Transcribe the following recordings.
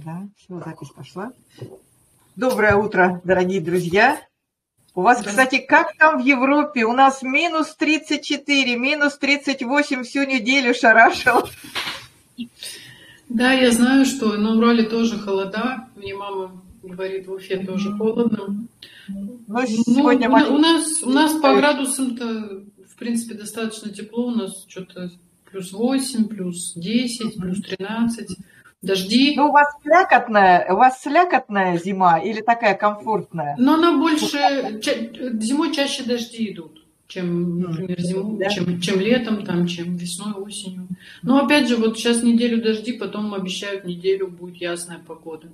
Да, все, запись пошла. Доброе утро, дорогие друзья. У вас, кстати, как там в Европе? У нас минус 34, минус 38 всю неделю шарашило. Да, я знаю, что на Урале тоже холода. Мне мама говорит, в Уфе тоже холодно. Но сегодня у нас по градусам-то, в принципе, достаточно тепло. У нас что-то плюс 8, плюс 10, плюс 13. Дожди. Ну, у вас слякотная зима или такая комфортная? Но она больше... Зимой чаще дожди идут, чем, например, зимой, да? чем летом, там, чем весной, осенью. Но опять же, вот сейчас неделю дожди, потом обещают неделю будет ясная погода.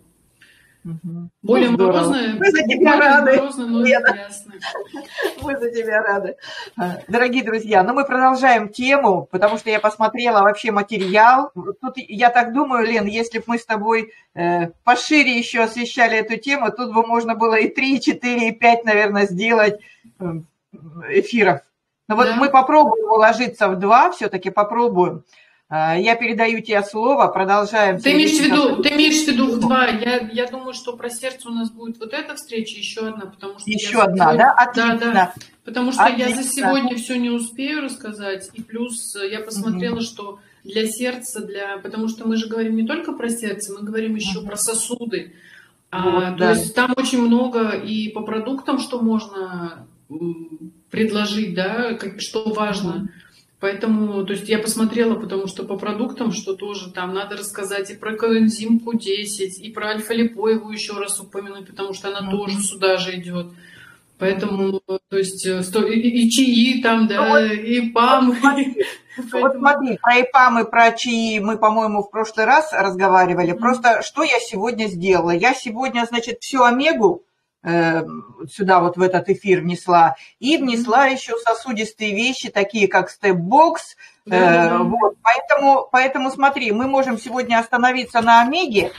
Более морозная, мы за тебя рады. Но ясно. Мы за тебя рады. Дорогие друзья, мы продолжаем тему, потому что я посмотрела вообще материал. Тут, я так думаю, Лен, если бы мы с тобой пошире еще освещали эту тему, тут бы можно было и 3, и 4, и 5, наверное, сделать эфиров. Но вот мы попробуем уложиться в 2, все-таки попробуем. Я передаю тебе слово, продолжаем. Ты имеешь в виду в 2. Я думаю, что про сердце у нас будет вот эта встреча, еще одна, потому что... Еще одна, да? Отлично. Да. Потому что я за сегодня все не успею рассказать. И плюс я посмотрела, что для сердца, потому что мы же говорим не только про сердце, мы говорим еще про сосуды. То есть там очень много и по продуктам, что можно предложить, да, что важно. Поэтому, то есть я посмотрела, потому что по продуктам, что тоже там надо рассказать и про коэнзим Q10, и про альфа-липоевую еще раз упомянуть, потому что она тоже сюда же идет. Поэтому, то есть, и чаи там, да, и ПАМ. Вот смотри, про ИПАМ и про чаи мы, по-моему, в прошлый раз разговаривали. Просто что я сегодня сделала? Я сегодня, значит, всю омегу сюда вот в этот эфир внесла, и внесла еще сосудистые вещи, такие как степ-бокс. Вот. Поэтому смотри, мы можем сегодня остановиться на омеге,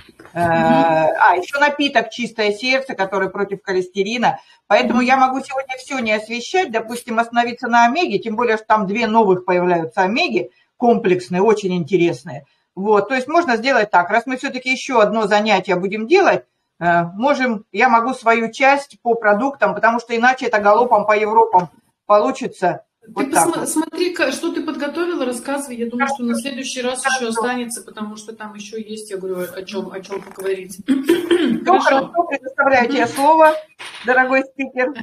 еще напиток «Чистое сердце», который против холестерина. Поэтому я могу сегодня все не освещать, допустим, остановиться на омеге, тем более, что там 2 новых появляются омеги, комплексные, очень интересные. Вот. То есть можно сделать так, раз мы все-таки еще одно занятие будем делать, я могу свою часть по продуктам, потому что иначе это галопом по Европам получится. Ты посмотри, что ты подготовила, рассказывай. Я думаю, что на следующий раз еще останется, потому что там еще есть, я говорю, о чем поговорить. Хорошо, предоставляю тебе слово, дорогой спикер.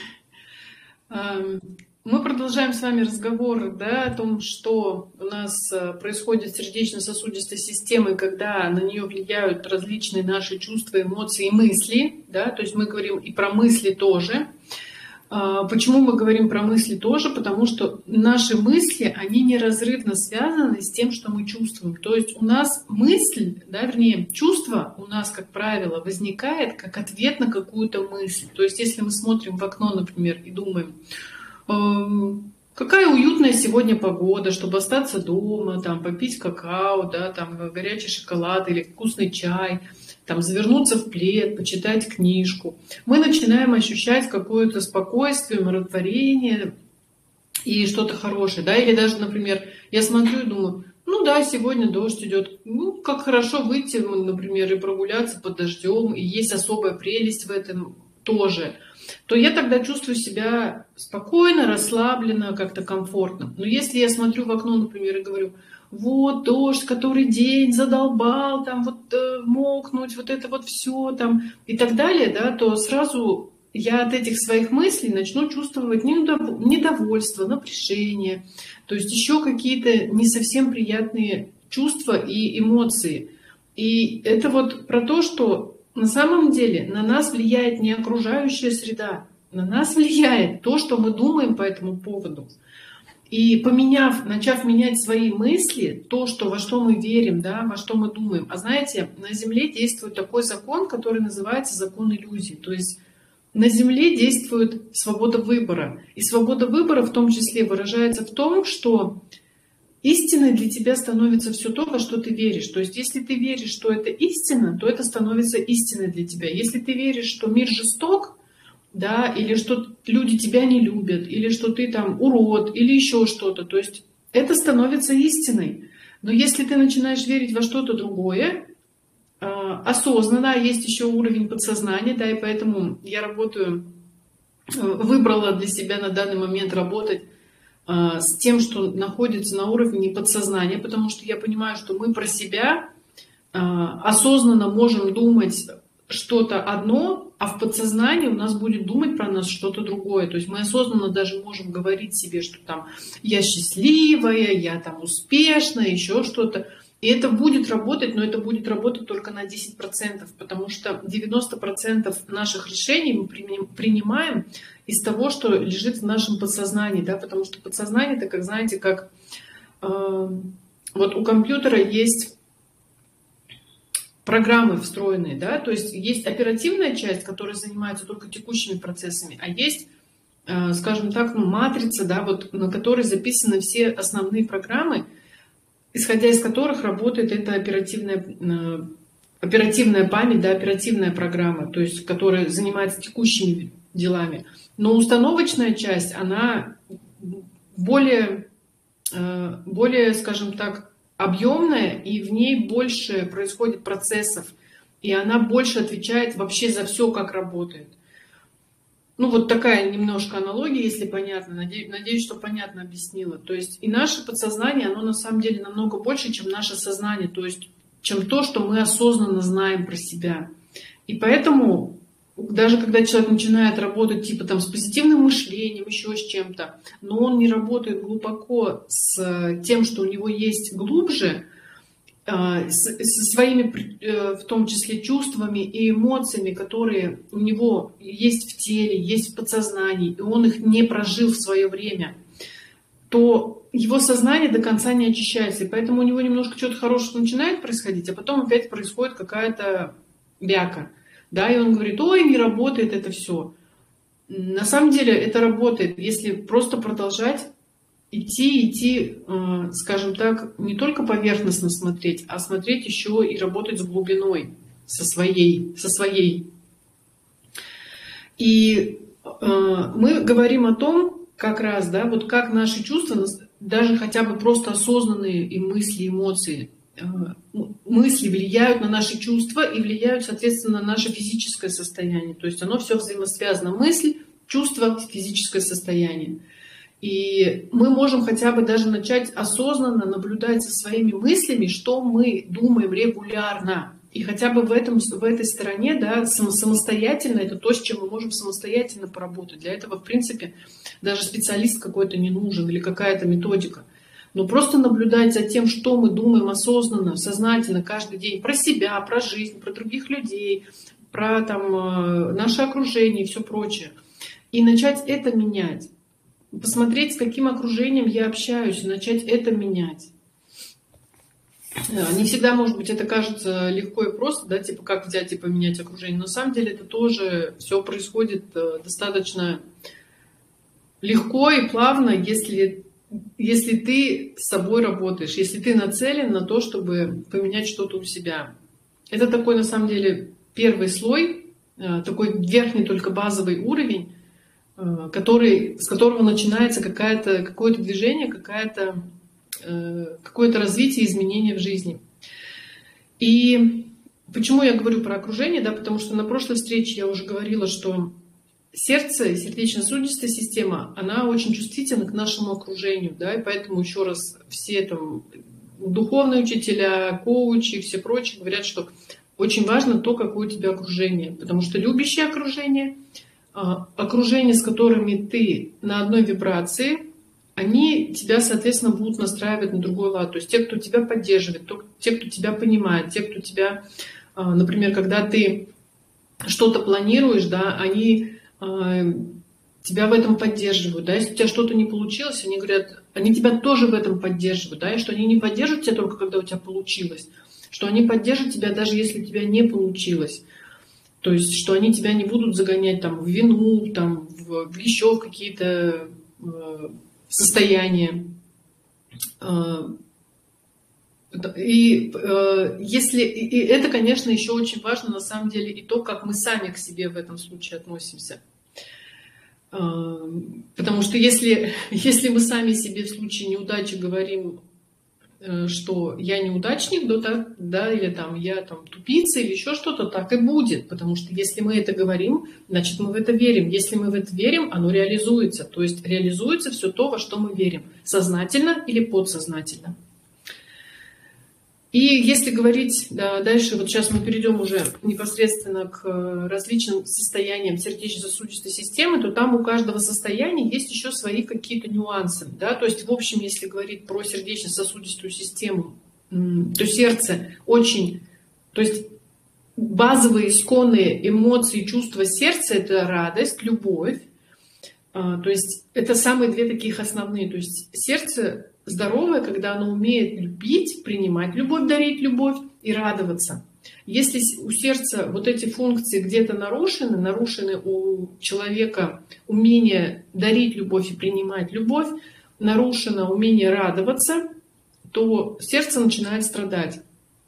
Мы продолжаем с вами разговор, да, о том, что у нас происходит с сердечно-сосудистой системой, когда на нее влияют различные наши чувства, эмоции и мысли. Да, то есть мы говорим и про мысли тоже. Почему мы говорим про мысли тоже? Потому что наши мысли, они неразрывно связаны с тем, что мы чувствуем. То есть у нас мысль, да, вернее, чувство у нас, как правило, возникает как ответ на какую-то мысль. То есть если мы смотрим в окно, например, и думаем, какая уютная сегодня погода, чтобы остаться дома, там, попить какао, да, там, горячий шоколад или вкусный чай, там, завернуться в плед, почитать книжку. Мы начинаем ощущать какое-то спокойствие, умиротворение и что-то хорошее. Да? Или даже, например, я смотрю и думаю, сегодня дождь идет. Как хорошо выйти, например, и прогуляться под дождем, и есть особая прелесть в этом тоже. То я тогда чувствую себя спокойно, расслабленно, как-то комфортно. Но если я смотрю в окно, например, и говорю, вот дождь, который день задолбал, там вот мокнуть, вот это вот все там и так далее, да, то сразу я от этих своих мыслей начну чувствовать недовольство, напряжение, то есть еще какие-то не совсем приятные чувства и эмоции. И это вот про то, что на самом деле на нас влияет не окружающая среда, на нас влияет то, что мы думаем по этому поводу. И начав менять свои мысли, во что мы верим, да, во что мы думаем. А знаете, на Земле действует такой закон, который называется закон иллюзий. То есть на Земле действует свобода выбора. И свобода выбора в том числе выражается в том, что истиной для тебя становится все то, во что ты веришь. То есть если ты веришь, что это истина, то это становится истиной для тебя. Если ты веришь, что мир жесток, да, или что люди тебя не любят, или что ты там урод, или еще что-то, то есть это становится истиной. Но если ты начинаешь верить во что-то другое, осознанно, есть еще уровень подсознания, да, и поэтому я выбрала для себя на данный момент работать с тем, что находится на уровне подсознания, потому что я понимаю, что мы про себя осознанно можем думать что-то одно, а в подсознании у нас будет думать про нас что-то другое. То есть мы осознанно даже можем говорить себе, что там я счастливая, я там успешная, еще что-то. И это будет работать, но это будет работать только на 10%, потому что 90% наших решений мы принимаем из того, что лежит в нашем подсознании, да, потому что подсознание, это, как знаете, как вот у компьютера есть программы встроенные, да, то есть есть оперативная часть, которая занимается только текущими процессами, а есть, скажем так, матрица, да, вот на которой записаны все основные программы, исходя из которых работает эта оперативная память, да, оперативная программа, то есть которая занимается текущими делами. Но установочная часть, она более, скажем так, объемная, и в ней больше происходит процессов, и она больше отвечает вообще за все, как работает. Ну, вот такая немножко аналогия, если понятно. Надеюсь, что понятно объяснила. То есть и наше подсознание, оно на самом деле намного больше, чем наше сознание, то есть чем то, что мы осознанно знаем про себя. И поэтому даже когда человек начинает работать типа там с позитивным мышлением, еще с чем-то, но он не работает глубоко с тем, что у него есть глубже, со своими, в том числе, чувствами и эмоциями, которые у него есть в теле, есть в подсознании, и он их не прожил в свое время, то его сознание до конца не очищается, и поэтому у него немножко что-то хорошее начинает происходить, а потом опять происходит какая-то бяка. Да, и он говорит: ой, не работает это все. На самом деле это работает, если просто продолжать идти, скажем так, не только поверхностно смотреть, а смотреть еще и работать с глубиной, со своей. И мы говорим о том, как раз, да, вот как наши чувства, даже хотя бы просто осознанные и мысли, эмоции, мысли влияют на наши чувства и влияют, соответственно, на наше физическое состояние. То есть оно все взаимосвязано. Мысль, чувство, физическое состояние. И мы можем хотя бы даже начать осознанно наблюдать за своими мыслями, что мы думаем регулярно. И хотя бы в этой стороне, да, самостоятельно, это то, с чем мы можем самостоятельно поработать. Для этого, в принципе, даже специалист какой-то не нужен или какая-то методика. Но просто наблюдать за тем, что мы думаем осознанно, сознательно каждый день про себя, про жизнь, про других людей, про там, наше окружение и все прочее. И начать это менять. Посмотреть, с каким окружением я общаюсь, и начать это менять. Не всегда, может быть, это кажется легко и просто, да, типа как взять и поменять окружение. Но на самом деле это тоже все происходит достаточно легко и плавно, если ты с собой работаешь, если ты нацелен на то, чтобы поменять что-то у себя. Это такой, на самом деле, первый слой, такой верхний только базовый уровень, с которого начинается какое-то движение, какое-то развитие, изменение в жизни. И почему я говорю про окружение? Да, потому что на прошлой встрече я уже говорила, что сердце, сердечно-сосудистая система, она очень чувствительна к нашему окружению, да, и поэтому еще раз все там духовные учителя, коучи, все прочие говорят, что очень важно то, какое у тебя окружение, потому что любящее окружение, с которыми ты на одной вибрации, они тебя, соответственно, будут настраивать на другой лад. То есть те, кто тебя поддерживает, те, кто тебя понимает, те, кто тебя, например, когда ты что-то планируешь, да, они тебя в этом поддерживают, да, если у тебя что-то не получилось, они говорят, они тебя тоже в этом поддерживают, да, и что они не поддерживают тебя только когда у тебя получилось, что они поддержат тебя даже если у тебя не получилось, то есть что они тебя не будут загонять там в вину, там в еще какие-то состояния. И это, конечно, еще очень важно на самом деле и то, как мы сами к себе в этом случае относимся. Потому что если мы сами себе в случае неудачи говорим что я неудачник, да, или там я там тупица, или еще что-то, так и будет. Потому что если мы это говорим, значит, мы в это верим. Если мы в это верим, оно реализуется. То есть реализуется все то, во что мы верим. Сознательно или подсознательно. И если говорить дальше, вот сейчас мы перейдем уже непосредственно к различным состояниям сердечно-сосудистой системы, то там у каждого состояния есть еще свои какие-то нюансы. Да? То есть, в общем, если говорить про сердечно-сосудистую систему, то сердце очень... То есть базовые исконные эмоции, чувства сердца — это радость, любовь. То есть это самые две таких основные. То есть сердце здоровое, когда оно умеет любить, принимать любовь, дарить любовь и радоваться. Если у сердца вот эти функции где-то нарушены у человека умение дарить любовь и принимать любовь, нарушено умение радоваться, то сердце начинает страдать.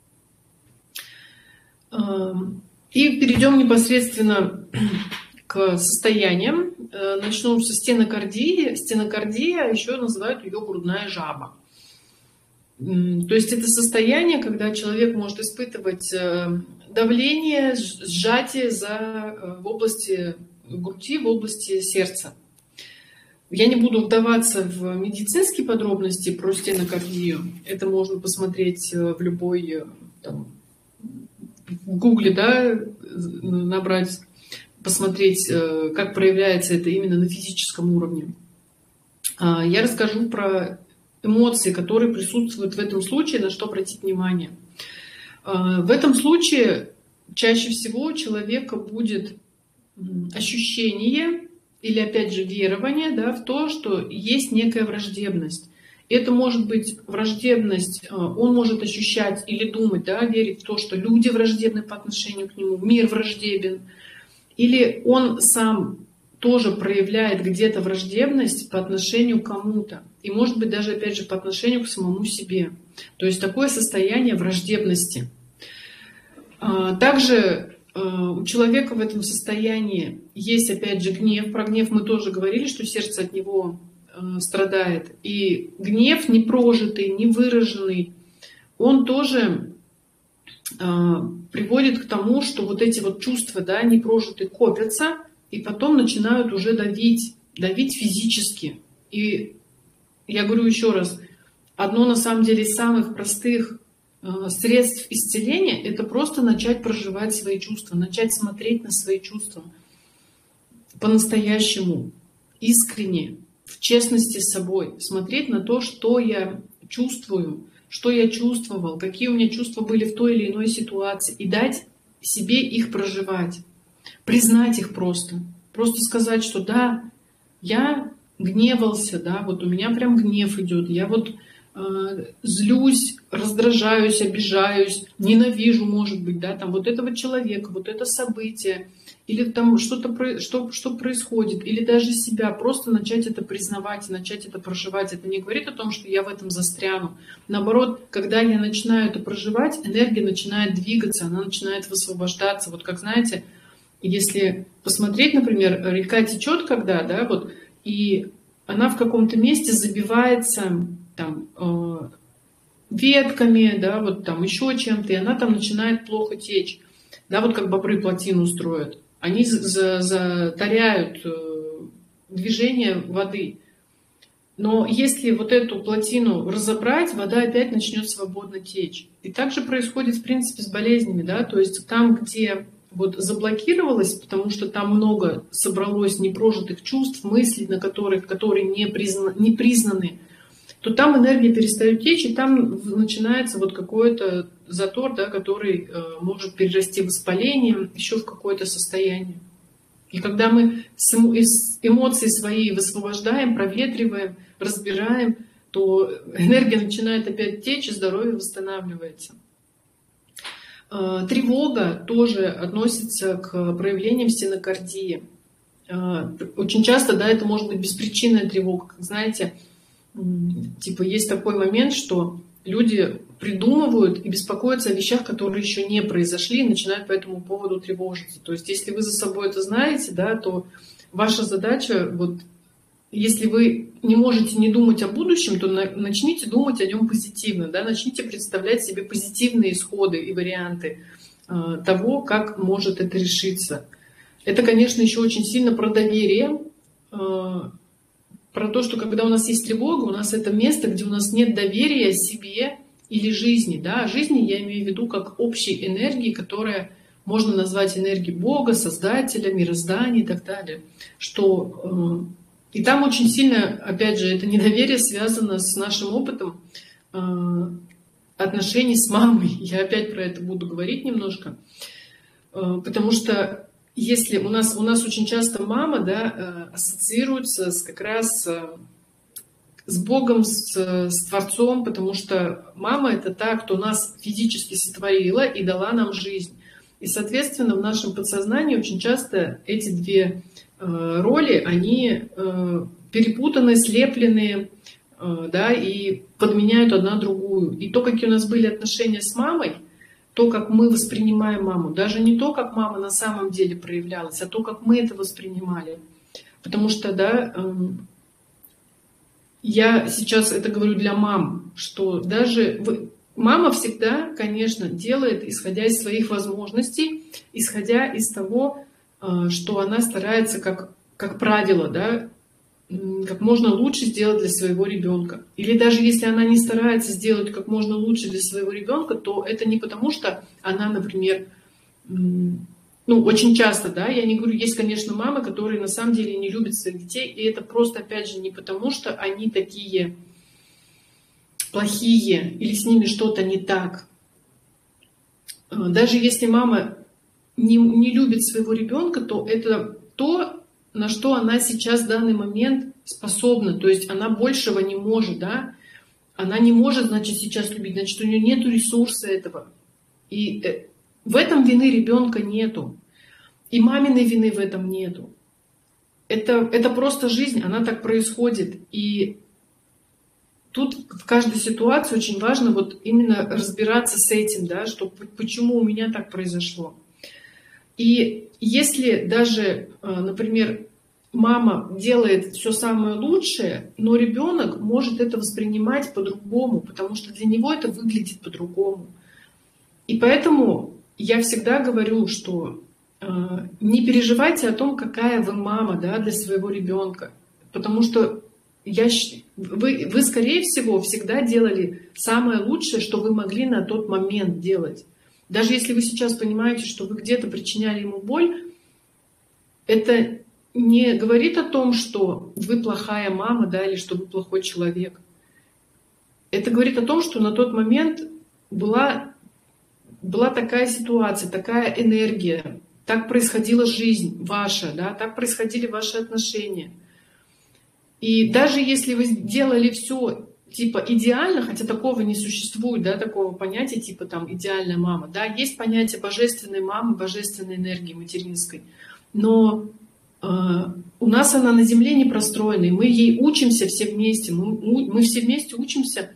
И перейдем непосредственно к состояниям. Начну со стенокардии. Стенокардия, еще называют ее грудная жаба. То есть это состояние, когда человек может испытывать давление, сжатие в области груди, в области сердца. Я не буду вдаваться в медицинские подробности про стенокардию. Это можно посмотреть в любой, там, в Гугле, да, набрать, посмотреть, как проявляется это именно на физическом уровне. Я расскажу про эмоции, которые присутствуют в этом случае, на что обратить внимание. В этом случае чаще всего у человека будет ощущение или, опять же, верование, да, в то, что есть некая враждебность. Это может быть враждебность, он может ощущать или думать, да, верить в то, что люди враждебны по отношению к нему, мир враждебен. Или он сам тоже проявляет где-то враждебность по отношению к кому-то. И, может быть, даже, опять же, по отношению к самому себе. То есть такое состояние враждебности. Также у человека в этом состоянии есть, опять же, гнев. Про гнев мы тоже говорили, что сердце от него страдает. И гнев непрожитый, невыраженный, он тоже приводит к тому, что вот эти вот чувства, да, непрожитые, копятся, и потом начинают уже давить физически. И я говорю еще раз, одно на самом деле из самых простых средств исцеления — это просто начать проживать свои чувства, начать смотреть на свои чувства по-настоящему, искренне, в честности с собой, смотреть на то, что я чувствую, что я чувствовал, какие у меня чувства были в той или иной ситуации, и дать себе их проживать, признать их просто сказать, что да, я гневался, да, вот у меня прям гнев идет, я вот злюсь, раздражаюсь, обижаюсь, ненавижу, может быть, да, там вот этого человека, вот это событие, или там что-то, что происходит, или даже себя, просто начать это признавать, начать это проживать. Это не говорит о том, что я в этом застряну. Наоборот, когда я начинаю это проживать, энергия начинает двигаться, она начинает высвобождаться. Вот как, знаете, если посмотреть, например, река течет когда, да, вот, и она в каком-то месте забивается там ветками, да, вот там еще чем-то, и она там начинает плохо течь. Да, вот как бобры плотину строят. Они затаряют движение воды. Но если вот эту плотину разобрать, вода опять начнет свободно течь. И так же происходит, в принципе, с болезнями, да, то есть там, где вот заблокировалось, потому что там много собралось непрожитых чувств, мыслей, которые не признаны, то там энергия перестает течь, и там начинается вот какой-то затор, да, который может перерасти в воспаление, еще в какое-то состояние. И когда мы эмоции свои высвобождаем, проветриваем, разбираем, то энергия начинает опять течь, и здоровье восстанавливается. Тревога тоже относится к проявлениям стенокардии. Очень часто, да, это может быть беспричинная тревога. Как знаете, типа есть такой момент, что люди придумывают и беспокоятся о вещах, которые еще не произошли, и начинают по этому поводу тревожиться. То есть если вы за собой это знаете, да, то ваша задача вот если вы не можете не думать о будущем, то начните думать о нем позитивно, да? Начните представлять себе позитивные исходы и варианты того, как может это решиться. Это, конечно, еще очень сильно про доверие, про то, что когда у нас есть тревога, у нас это место, где у нас нет доверия себе или жизни. Да? Жизни я имею в виду как общей энергии, которая можно назвать энергией Бога, Создателя, мироздания и так далее. И там очень сильно, опять же, это недоверие связано с нашим опытом отношений с мамой. Я опять про это буду говорить немножко. Потому что если у нас очень часто мама, да, ассоциируется как раз с Богом, с Творцом, потому что мама — это та, кто нас физически сотворила и дала нам жизнь. И, соответственно, в нашем подсознании очень часто эти две роли, они перепутаны, слеплены, да, и подменяют одна другую. И то, какие у нас были отношения с мамой, то, как мы воспринимаем маму, даже не то, как мама на самом деле проявлялась, а то, как мы это воспринимали. Потому что, да, я сейчас это говорю для мам, что даже мама всегда, конечно, делает, исходя из своих возможностей, исходя из того, что она старается, как правило, да, как можно лучше сделать для своего ребенка. Или даже если она не старается сделать как можно лучше для своего ребенка, то это не потому, что она, например, очень часто, да, я не говорю, есть, конечно, мамы, которые на самом деле не любят своих детей, и это просто, опять же, не потому, что они такие плохие или с ними что-то не так. Даже если мама не любит своего ребенка, то это то, на что она сейчас в данный момент способна. То есть она большего не может, да? Она не может, значит, сейчас любить, значит, у нее нет ресурса этого. И в этом вины ребенка нету. И маминой вины в этом нету. Это просто жизнь, она так происходит. И тут в каждой ситуации очень важно вот именно разбираться с этим, да, что почему у меня так произошло. И если даже, например, мама делает все самое лучшее, но ребенок может это воспринимать по-другому, потому что для него это выглядит по-другому. И поэтому я всегда говорю, что не переживайте о том, какая вы мама, да, для своего ребенка, потому что вы, скорее всего, всегда делали самое лучшее, что вы могли на тот момент делать. Даже если вы сейчас понимаете, что вы где-то причиняли ему боль, это не говорит о том, что вы плохая мама, да, или что вы плохой человек. Это говорит о том, что на тот момент была такая ситуация, такая энергия, так происходила жизнь ваша, да, так происходили ваши отношения. И даже если вы сделали все типа идеально, хотя такого не существует, да, такого понятия типа там идеальная мама, да, есть понятие божественной мамы, божественной энергии материнской, но у нас она на земле не простроена, и мы ей учимся все вместе, мы все вместе учимся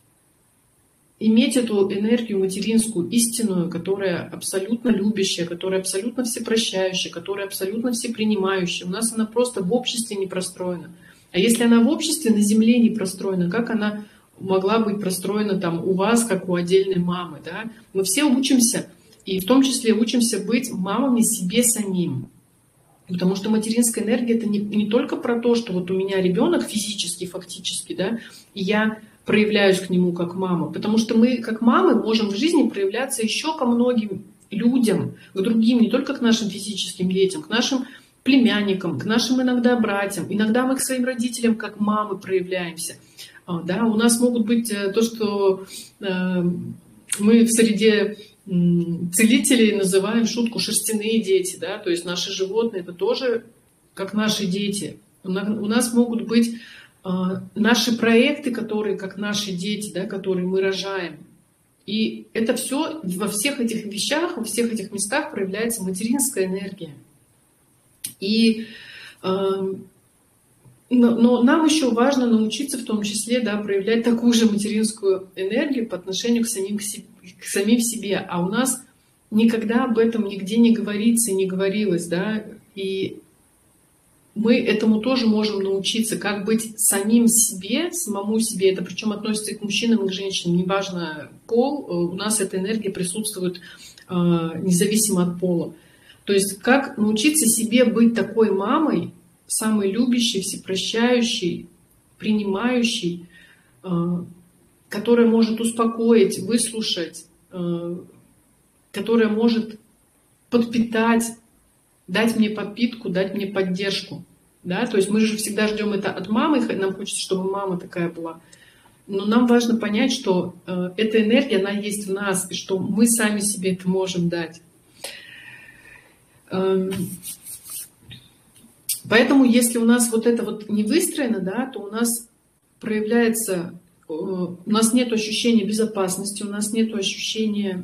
иметь эту энергию материнскую, истинную, которая абсолютно любящая, которая абсолютно всепрощающая, которая абсолютно всепринимающая. У нас она просто в обществе не простроена. А если она в обществе на земле не простроена, как она могла быть простроена там у вас, как у отдельной мамы, да? Мы все учимся, и в том числе учимся быть мамами себе самим. Потому что материнская энергия — это не только про то, что вот у меня ребенок физически, фактически, да, и я проявляюсь к нему как мама. Потому что мы, как мамы, можем в жизни проявляться еще ко многим людям, к другим, не только к нашим физическим детям, к нашим племянникам, к нашим иногда братьям. Иногда мы к своим родителям как мамы проявляемся. Да, у нас могут быть то, что мы в среде целителей называем в шутку шерстяные дети, да, то есть наши животные — это тоже как наши дети. У нас могут быть наши проекты, которые как наши дети, да, которые мы рожаем. И это все во всех этих вещах, во всех этих местах проявляется материнская энергия. И но нам еще важно научиться в том числе, да, проявлять такую же материнскую энергию по отношению к самим себе. А у нас никогда об этом нигде не говорится и не говорилось, да. И мы этому тоже можем научиться, как быть самим себе, самому себе. Это причем относится и к мужчинам, и к женщинам, неважно пол, у нас эта энергия присутствует независимо от пола. То есть как научиться себе быть такой мамой, самой любящей, всепрощающей, принимающей, которая может успокоить, выслушать, которая может подпитать, дать мне подпитку, дать мне поддержку. Да? То есть мы же всегда ждем это от мамы, нам хочется, чтобы мама такая была. Но нам важно понять, что эта энергия, она есть в нас, и что мы сами себе это можем дать. Поэтому, если у нас вот это вот не выстроено, да, то у нас проявляется, у нас нет ощущения безопасности, у нас нет ощущения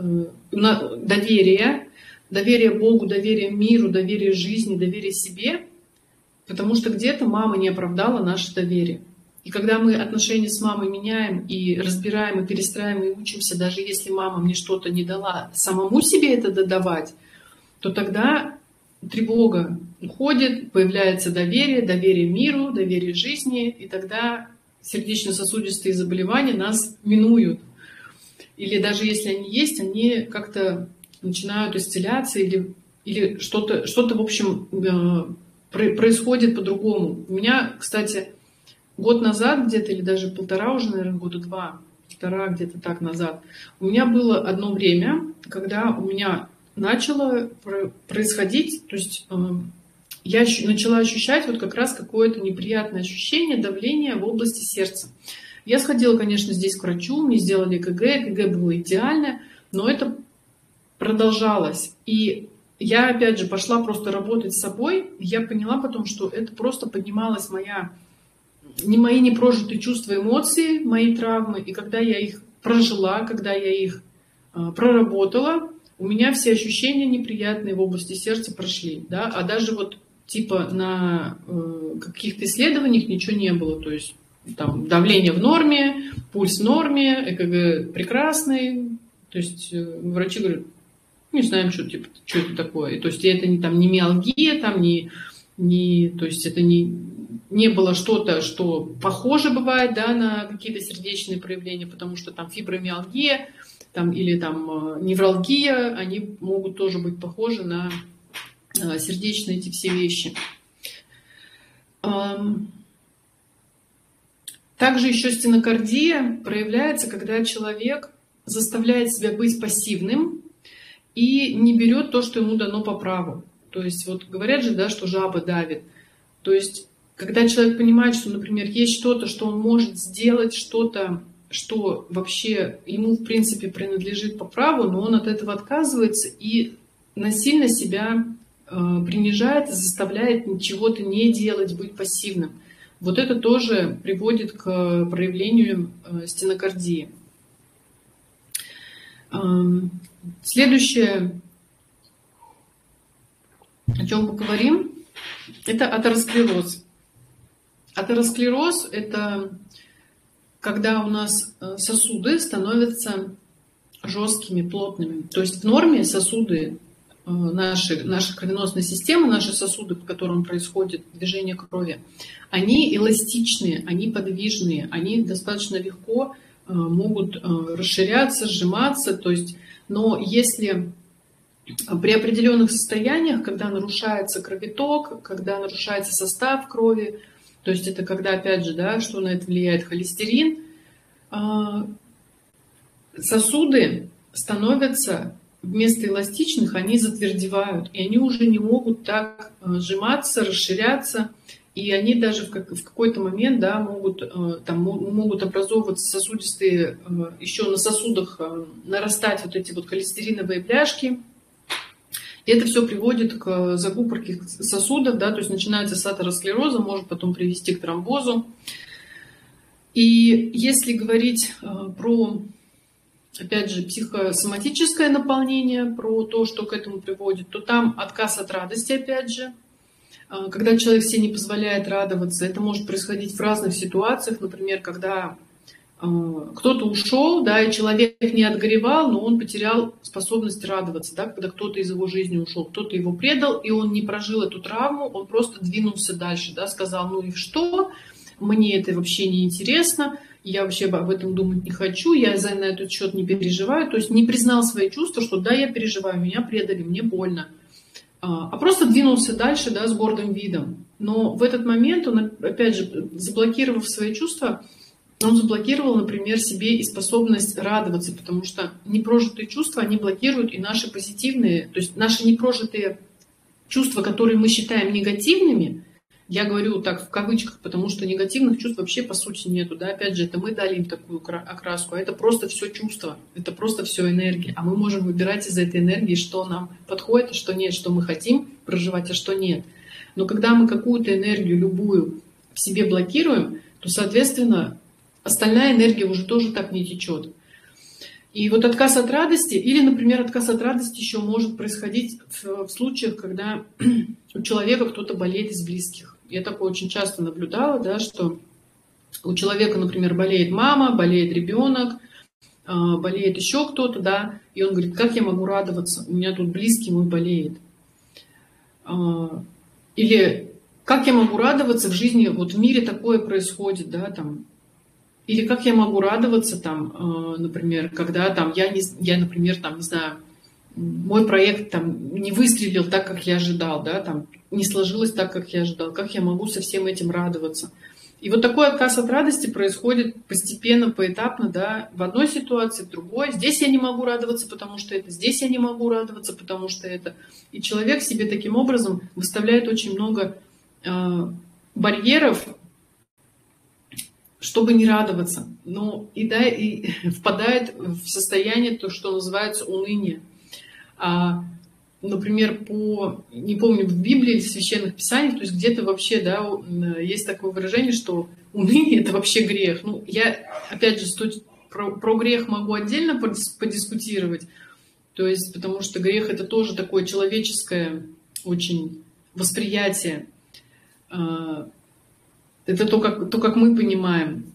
доверия, доверия Богу, доверия миру, доверия жизни, доверия себе, потому что где-то мама не оправдала наше доверие. И когда мы отношения с мамой меняем и разбираем, и перестраиваем, и учимся, даже если мама мне что-то не дала, самому себе это додавать, то тогда тревога уходит, появляется доверие, доверие миру, доверие жизни, и тогда сердечно-сосудистые заболевания нас минуют. Или даже если они есть, они как-то начинают исцеляться, или что-то, в общем, происходит по-другому. У меня, кстати, год назад где-то, или даже полтора уже, наверное, года два, полтора где-то так назад, у меня было одно время, когда у меня начало происходить, то есть я начала ощущать вот как раз какое-то неприятное ощущение давления в области сердца. Я сходила, конечно, здесь к врачу, мне сделали ЭКГ было идеальное, но это продолжалось. И я, опять же, пошла просто работать с собой, и я поняла потом, что это просто поднималась мои непрожитые чувства, эмоции, мои травмы, и когда я их прожила, когда я их проработала, у меня все ощущения неприятные в области сердца прошли, да, а даже вот типа на каких-то исследованиях ничего не было, то есть там давление в норме, пульс в норме, ЭКГ прекрасный, то есть врачи говорят, не знаем, что это такое, и, то есть это не миалгия, там то есть это не было что-то, что похоже бывает, да, на какие-то сердечные проявления, потому что там фибромиалгия, или невралгия, они могут тоже быть похожи на сердечные эти все вещи. Также еще стенокардия проявляется, когда человек заставляет себя быть пассивным и не берет то, что ему дано по праву. То есть вот говорят же, да, что жаба давит. То есть когда человек понимает, что, например, есть что-то, что он может сделать, что-то, что вообще ему, в принципе, принадлежит по праву, но он от этого отказывается и насильно себя принижает, заставляет чего-то не делать, быть пассивным. Вот это тоже приводит к проявлению стенокардии. Следующее, о чем поговорим, это атеросклероз. Атеросклероз – это когда у нас сосуды становятся жесткими, плотными. То есть в норме сосуды, наша кровеносная система, наши сосуды, по которым происходит движение крови, они эластичные, они подвижные, они достаточно легко могут расширяться, сжиматься. То есть, но если при определенных состояниях, когда нарушается кровоток, когда нарушается состав крови, то есть это когда, опять же, да, что на это влияет холестерин, сосуды становятся вместо эластичных, они затвердевают, и они уже не могут так сжиматься, расширяться, и они даже в какой-то момент, да, могут образовываться сосудистые, еще на сосудах нарастать вот эти вот холестериновые бляшки. И это все приводит к закупорке сосудов, да, то есть начинается с атеросклероза, может потом привести к тромбозу. И если говорить про, опять же, психосоматическое наполнение, про то, что к этому приводит, то там отказ от радости, опять же. Когда человек себе не позволяет радоваться, это может происходить в разных ситуациях. Например, когда кто-то ушел, да, и человек не отгоревал, но он потерял способность радоваться, да, когда кто-то из его жизни ушел, кто-то его предал, и он не прожил эту травму, он просто двинулся дальше, да, сказал, ну и что, мне это вообще не интересно, я вообще об этом думать не хочу, я на этот счет не переживаю, то есть не признал свои чувства, что да, я переживаю, меня предали, мне больно, а просто двинулся дальше, да, с гордым видом. Но в этот момент он, опять же, заблокировав свои чувства, он заблокировал, например, себе и способность радоваться, потому что непрожитые чувства, они блокируют и наши позитивные, то есть наши непрожитые чувства, которые мы считаем негативными, я говорю так в кавычках, потому что негативных чувств вообще по сути нету, да, опять же, это мы дали им такую окраску, а это просто все чувства, это просто все энергия, а мы можем выбирать из этой энергии, что нам подходит, а что нет, что мы хотим проживать, а что нет. Но когда мы какую-то энергию, любую, в себе блокируем, то, соответственно, остальная энергия уже тоже так не течет. И вот отказ от радости, или, например, отказ от радости еще может происходить в случаях, когда у человека кто-то болеет из близких. Я такое очень часто наблюдала, да, что у человека, например, болеет мама, болеет ребенок, болеет еще кто-то, да, и он говорит, как я могу радоваться, у меня тут близкий мой болеет. Или как я могу радоваться в жизни, вот в мире такое происходит, да, там. Или как я могу радоваться, там, например, когда там, я, например, там, не знаю, мой проект там, не выстрелил так, как я ожидал, да, там, не сложилось так, как я ожидал, как я могу со всем этим радоваться. И вот такой отказ от радости происходит постепенно, поэтапно, да, в одной ситуации, в другой. Здесь я не могу радоваться, потому что это, здесь я не могу радоваться, потому что это. И человек себе таким образом выставляет очень много барьеров, чтобы не радоваться, но и впадает в состояние, то, что называется уныние. Например, не помню, в Библии или в Священных Писаниях, то есть где-то вообще, да, есть такое выражение, что уныние – это вообще грех. Ну, я, опять же, про грех могу отдельно подискутировать, то есть, потому что грех – это тоже такое человеческое очень восприятие. Это то, как мы понимаем.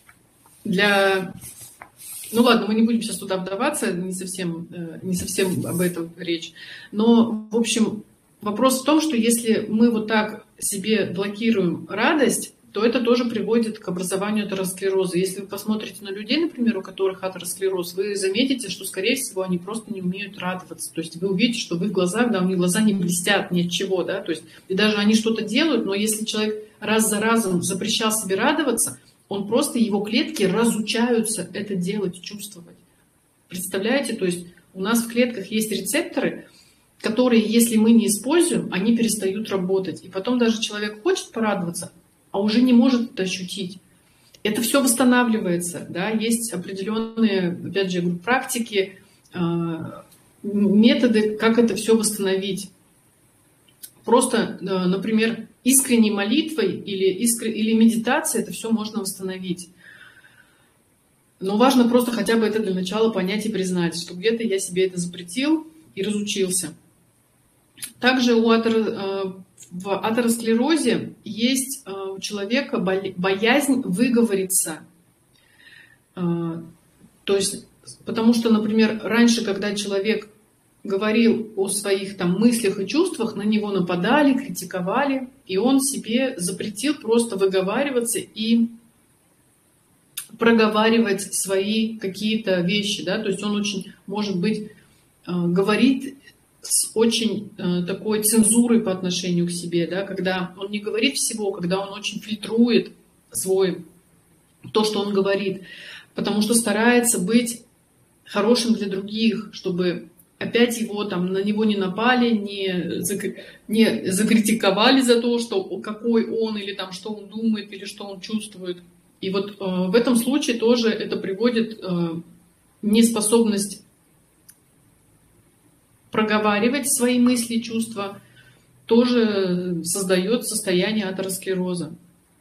Ну ладно, мы не будем сейчас туда вдаваться, не совсем об этом речь. Но, в общем, вопрос в том, что если мы вот так себе блокируем радость, то это тоже приводит к образованию атеросклероза. Если вы посмотрите на людей, например, у которых атеросклероз, вы заметите, что, скорее всего, они просто не умеют радоваться. То есть вы увидите, что в их глазах, да, у них глаза не блестят ни от чего, да, то есть и даже они что-то делают, но если человек раз за разом запрещал себе радоваться, он просто, его клетки разучаются это делать, чувствовать. Представляете? То есть у нас в клетках есть рецепторы, которые, если мы не используем, они перестают работать. И потом даже человек хочет порадоваться, а уже не может это ощутить. Это все восстанавливается. Да? Есть определенные, опять же, практики, методы, как это все восстановить. Просто, например, искренней молитвой или медитацией это все можно восстановить. Но важно просто хотя бы это для начала понять и признать, что где-то я себе это запретил и разучился. Также в атеросклерозе есть у человека боязнь выговориться. То есть, потому что, например, раньше, когда человек говорил о своих там мыслях и чувствах, на него нападали, критиковали, и он себе запретил просто выговариваться и проговаривать свои какие-то вещи, да, то есть он очень, может быть, говорит с очень такой цензурой по отношению к себе, да, когда он не говорит всего, когда он очень фильтрует то, что он говорит, потому что старается быть хорошим для других, чтобы опять его там на него не напали, не закритиковали за то, что какой он или там что он думает или что он чувствует. И вот в этом случае тоже это приводит неспособность проговаривать свои мысли и чувства, тоже создает состояние атеросклероза.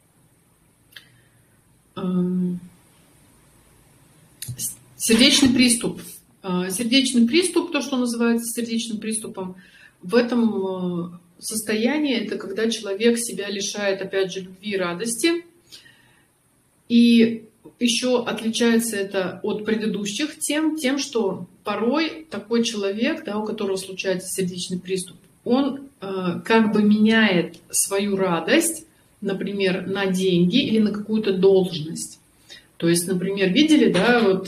Сердечный приступ. Сердечный приступ, то, что называется сердечным приступом, в этом состоянии это когда человек себя лишает, опять же, любви и радости. И еще отличается это от предыдущих тем, что порой такой человек, да, у которого случается сердечный приступ, он как бы меняет свою радость, например, на деньги или на какую-то должность. То есть, например, видели, да, вот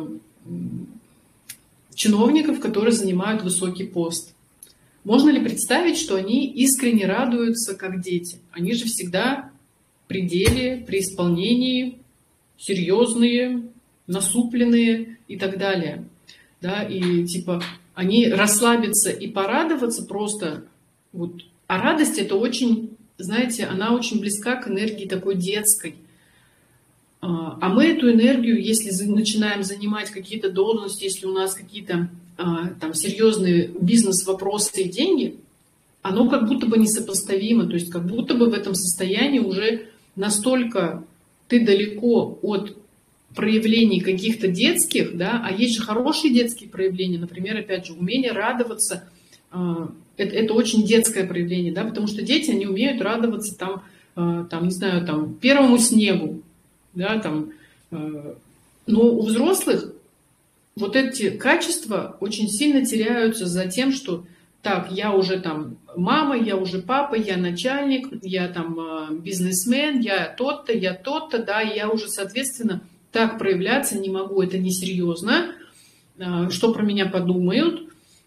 чиновников, которые занимают высокий пост. Можно ли представить, что они искренне радуются, как дети? Они же всегда в пределе, при исполнении, серьезные, насупленные и так далее. Да, и типа они расслабиться и порадоваться просто. Вот. А радость это очень, знаете, она очень близка к энергии такой детской. А мы эту энергию, если начинаем занимать какие-то должности, если у нас какие-то там серьезные бизнес-вопросы и деньги, оно как будто бы несопоставимо. То есть как будто бы в этом состоянии уже настолько ты далеко от проявлений каких-то детских, да, а есть же хорошие детские проявления, например, опять же, умение радоваться, это очень детское проявление, да, потому что дети, они умеют радоваться там, не знаю, там, первому снегу, да, там, но у взрослых вот эти качества очень сильно теряются за тем, что так, я уже там мама, я уже папа, я начальник, я там бизнесмен, я тот-то, да, и я уже, соответственно, так проявляться не могу, это несерьезно, что про меня подумают,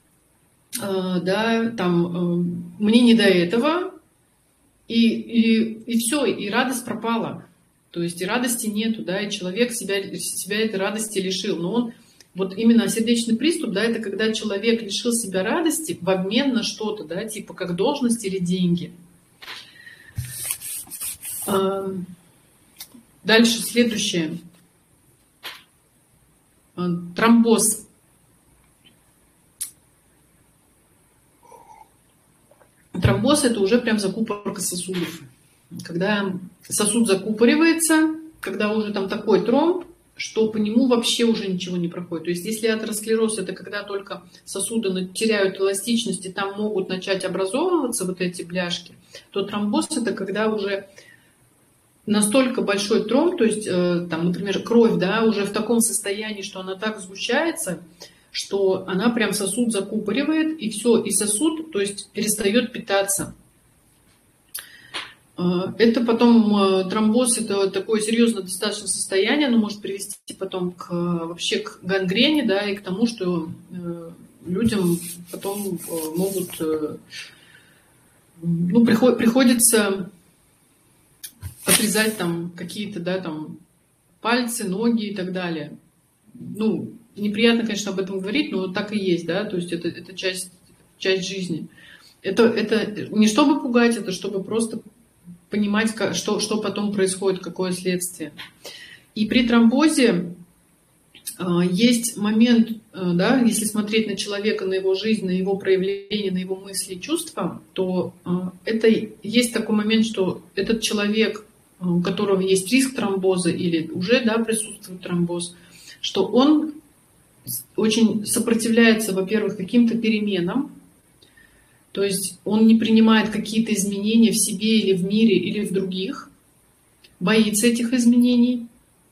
да, там, мне не до этого, и все, и радость пропала, то есть и радости нету, да, и человек себя этой радости лишил, но он, вот именно сердечный приступ, да, это когда человек лишил себя радости в обмен на что-то, да, типа как должность или деньги. Дальше, следующее. Тромбоз. Тромбоз – это уже прям закупорка сосудов. Когда сосуд закупоривается, когда уже там такой тромб, что по нему вообще уже ничего не проходит. То есть если атеросклероз – это когда только сосуды теряют эластичность, и там могут начать образовываться вот эти бляшки, то тромбоз – это когда уже настолько большой тромб, то есть, там, например, кровь, да, уже в таком состоянии, что она так сгущается, что она прям сосуд закупоривает, и все, и сосуд, то есть, перестает питаться. Это потом тромбоз, это такое серьезное достаточно состояние, оно может привести потом вообще к гангрене, да, и к тому, что людям потом могут, ну, приходится отрезать там какие-то, да, там пальцы, ноги и так далее. Ну, неприятно, конечно, об этом говорить, но так и есть, да, то есть это часть жизни. Это не чтобы пугать, это чтобы просто понимать, что потом происходит, какое следствие. И при тромбозе есть момент, да, если смотреть на человека, на его жизнь, на его проявление, на его мысли и чувства, то это есть такой момент, что этот человек, у которого есть риск тромбоза или уже, да, присутствует тромбоз, что он очень сопротивляется, во-первых, каким-то переменам, то есть он не принимает какие-то изменения в себе или в мире, или в других, боится этих изменений.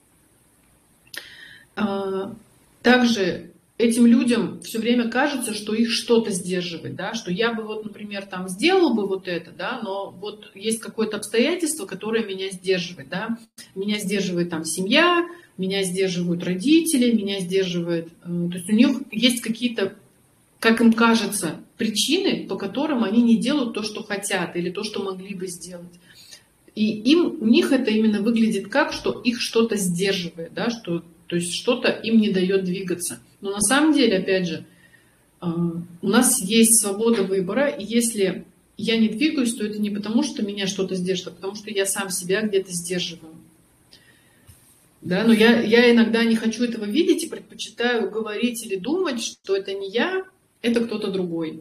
Также этим людям все время кажется, что их что-то сдерживает, да, что я бы вот, например, там сделал бы вот это, да, но вот есть какое-то обстоятельство, которое меня сдерживает, да, меня сдерживает там семья, меня сдерживают родители, меня сдерживает, то есть у них есть какие-то, как им кажется, причины, по которым они не делают то, что хотят, или то, что могли бы сделать. И у них это именно выглядит как, что их что-то сдерживает, да, что, то есть что-то им не дает двигаться. Но на самом деле, опять же, у нас есть свобода выбора, и если я не двигаюсь, то это не потому, что меня что-то сдерживает, а потому что я сам себя где-то сдерживаю. Да, но я иногда не хочу этого видеть и предпочитаю говорить или думать, что это не я, это кто-то другой.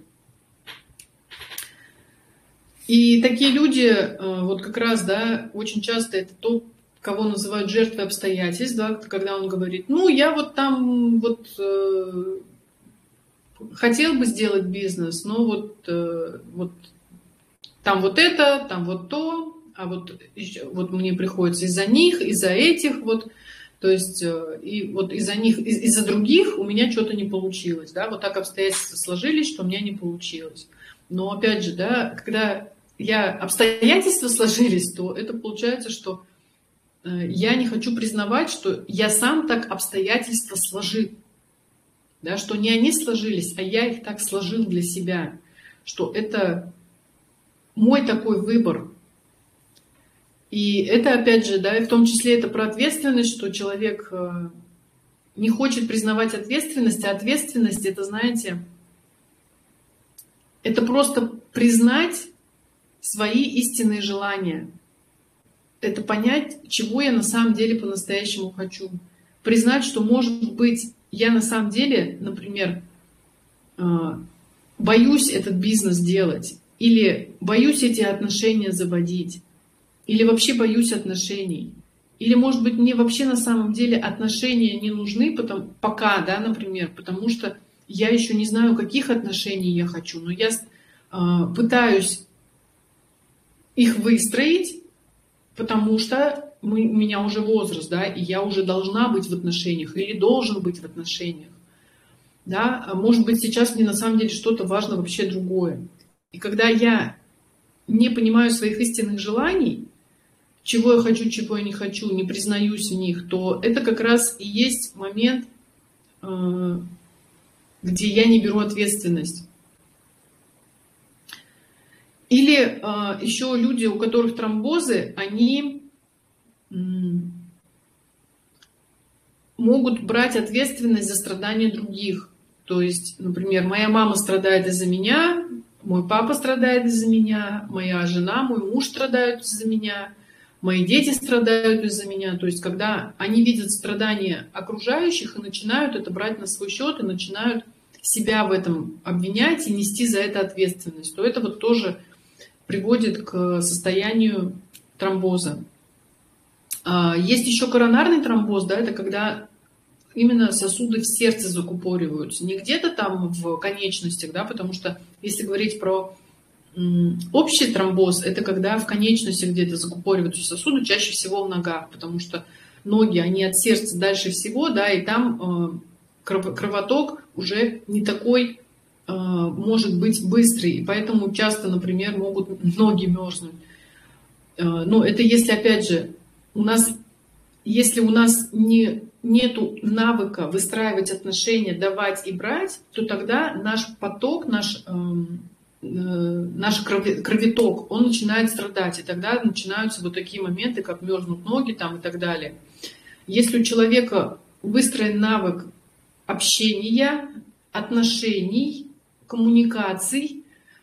И такие люди, вот как раз, да, очень часто это то, кого называют жертвой обстоятельств, да, когда он говорит, ну, я вот там вот хотел бы сделать бизнес, но вот там вот это, там вот то, а вот мне приходится из-за них, из-за этих вот. То есть и вот из-за них, из-за других у меня что-то не получилось, да, вот так обстоятельства сложились, что у меня не получилось. Но опять же, да, когда обстоятельства сложились, то это получается, что я не хочу признавать, что я сам так обстоятельства сложил, да, что не они сложились, а я их так сложил для себя, что это мой такой выбор. И это, опять же, да, и в том числе это про ответственность, что человек не хочет признавать ответственность, а ответственность, это, знаете, это просто признать свои истинные желания. Это понять, чего я на самом деле по-настоящему хочу. Признать, что, может быть, я на самом деле, например, боюсь этот бизнес делать, или боюсь эти отношения заводить, или вообще боюсь отношений. Или, может быть, мне вообще на самом деле отношения не нужны пока, да, например, потому что я еще не знаю, каких отношений я хочу, но я пытаюсь их выстроить, потому что у меня уже возраст, да, и я уже должна быть в отношениях или должен быть в отношениях. Да? Может быть, сейчас мне на самом деле что-то важно вообще другое. И когда я не понимаю своих истинных желаний, чего я хочу, чего я не хочу, не признаюсь в них, то это как раз и есть момент, где я не беру ответственность. Или еще люди, у которых тромбозы, они могут брать ответственность за страдания других. То есть, например, моя мама страдает из-за меня, мой папа страдает из-за меня, моя жена, мой муж страдают из-за меня, мои дети страдают из-за меня. То есть, когда они видят страдания окружающих и начинают это брать на свой счет, и начинают себя в этом обвинять и нести за это ответственность, то это вот тоже приводит к состоянию тромбоза. Есть еще коронарный тромбоз, да, это когда именно сосуды в сердце закупориваются, не где-то там в конечностях, да, потому что если говорить про общий тромбоз, это когда в конечностях где-то закупориваются сосуды, чаще всего в ногах, потому что ноги, они от сердца дальше всего, да, и там кровоток уже не такой, может быть, быстрый, и поэтому часто, например, могут ноги мерзнуть. Но это если, опять же, если у нас нету навыка выстраивать отношения, давать и брать, то тогда наш поток, наш кровоток, он начинает страдать, и тогда начинаются вот такие моменты, как мерзнут ноги там и так далее. Если у человека выстроен навык общения, отношений, коммуникаций,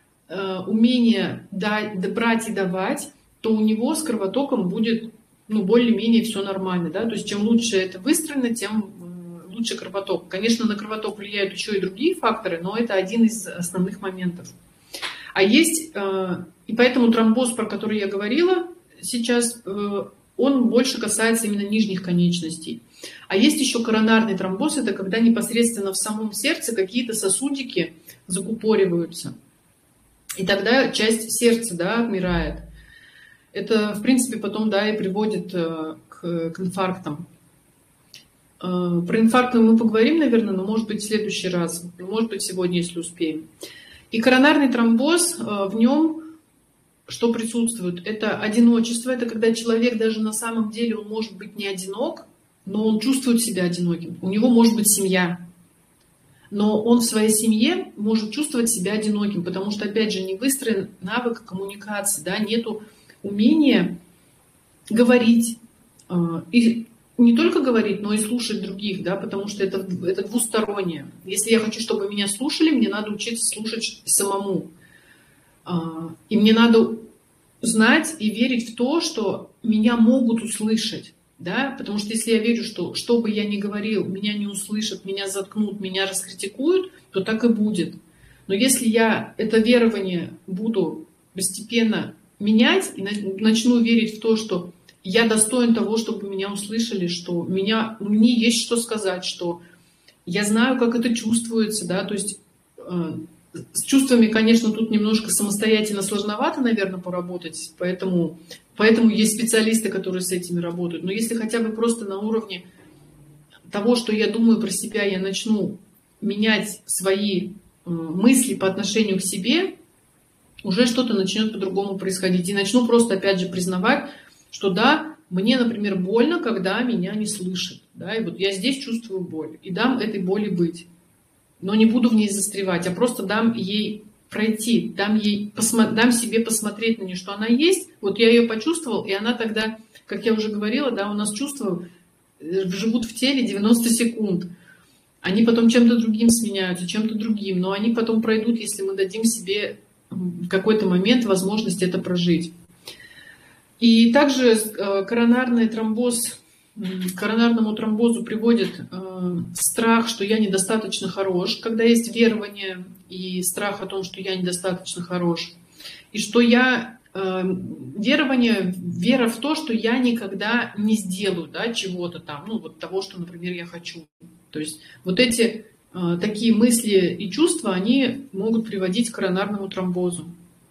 умение брать и давать, то у него с кровотоком будет более-менее все нормально. Да? То есть чем лучше это выстроено, тем лучше кровоток. Конечно, на кровоток влияют еще и другие факторы, но это один из основных моментов. А есть, и поэтому тромбоз, про который я говорила сейчас, он больше касается именно нижних конечностей. А есть еще коронарный тромбоз, это когда непосредственно в самом сердце какие-то сосудики закупориваются. И тогда часть сердца, да, отмирает. Это, в принципе, потом, да, и приводит к инфарктам. Про инфаркт мы поговорим, наверное, но, может быть, в следующий раз, может быть, сегодня, если успеем. И коронарный тромбоз, в нем что присутствует? Это одиночество, это когда человек даже на самом деле, он может быть не одинок, но он чувствует себя одиноким. У него может быть семья, но он в своей семье может чувствовать себя одиноким, потому что, опять же, не выстроен навык коммуникации, да, нету умения говорить, и не только говорить, но и слушать других, да, потому что это двустороннее. Если я хочу, чтобы меня слушали, мне надо учиться слушать самому. И мне надо знать и верить в то, что меня могут услышать. Да? Потому что если я верю, что бы я ни говорил, меня не услышат, меня заткнут, меня раскритикуют, то так и будет. Но если я это верование буду постепенно менять и начну верить в то, что я достоин того, чтобы меня услышали, что мне есть что сказать, что я знаю, как это чувствуется, да, то есть с чувствами, конечно, тут немножко самостоятельно сложновато, наверное, поработать, поэтому есть специалисты, которые с этими работают. Но если хотя бы просто на уровне того, что я думаю про себя, я начну менять свои мысли по отношению к себе, уже что-то начнет по-другому происходить. И начну просто, опять же, признавать, что да, мне, например, больно, когда меня не слышат. Да, и вот я здесь чувствую боль. И дам этой боли быть. Но не буду в ней застревать, а просто дам ей пройти, дам себе посмотреть на нее, что она есть. Вот я ее почувствовал, и она тогда, как я уже говорила, да, у нас чувства живут в теле 90 секунд. Они потом чем-то другим сменяются, чем-то другим, но они потом пройдут, если мы дадим себе в какой-то момент возможность это прожить. И также коронарный тромбоз, к коронарному тромбозу приводит страх, что я недостаточно хорош, когда есть верование и страх о том, что я недостаточно хорош. И что я, верование, вера в то, что я никогда не сделаю, да, чего-то там, ну вот того, что, например, я хочу. То есть вот эти такие мысли и чувства, они могут приводить к коронарному тромбозу.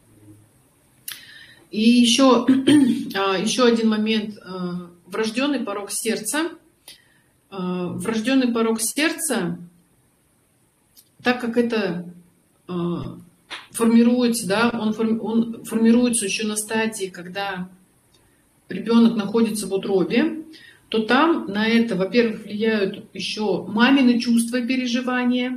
И еще один момент. Врожденный порок сердца. Врожденный порок сердца, так как это формируется, да, он формируется еще на стадии, когда ребенок находится в утробе, то там на это, во-первых, влияют еще мамины чувства и переживания.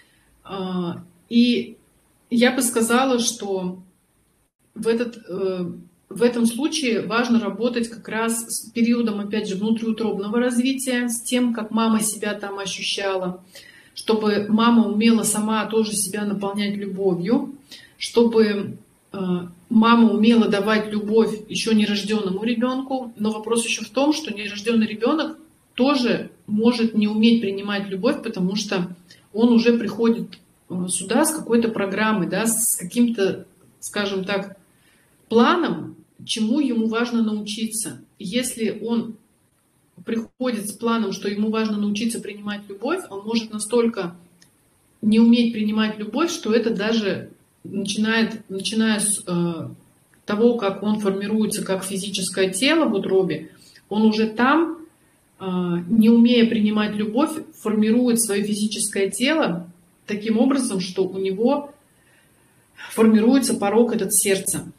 И я бы сказала, что в этом случае важно работать как раз с периодом, опять же, внутриутробного развития, с тем, как мама себя там ощущала, чтобы мама умела сама тоже себя наполнять любовью, чтобы мама умела давать любовь еще нерожденному ребенку. Но вопрос еще в том, что нерожденный ребенок тоже может не уметь принимать любовь, потому что он уже приходит сюда с какой-то программой, да, с каким-то, скажем так, планом, чему ему важно научиться. Если он приходит с планом, что ему важно научиться принимать любовь, он может настолько не уметь принимать любовь, что это даже начиная с того, как он формируется как физическое тело в утробе, он уже там, не умея принимать любовь, формирует свое физическое тело таким образом, что у него формируется порок этот сердца.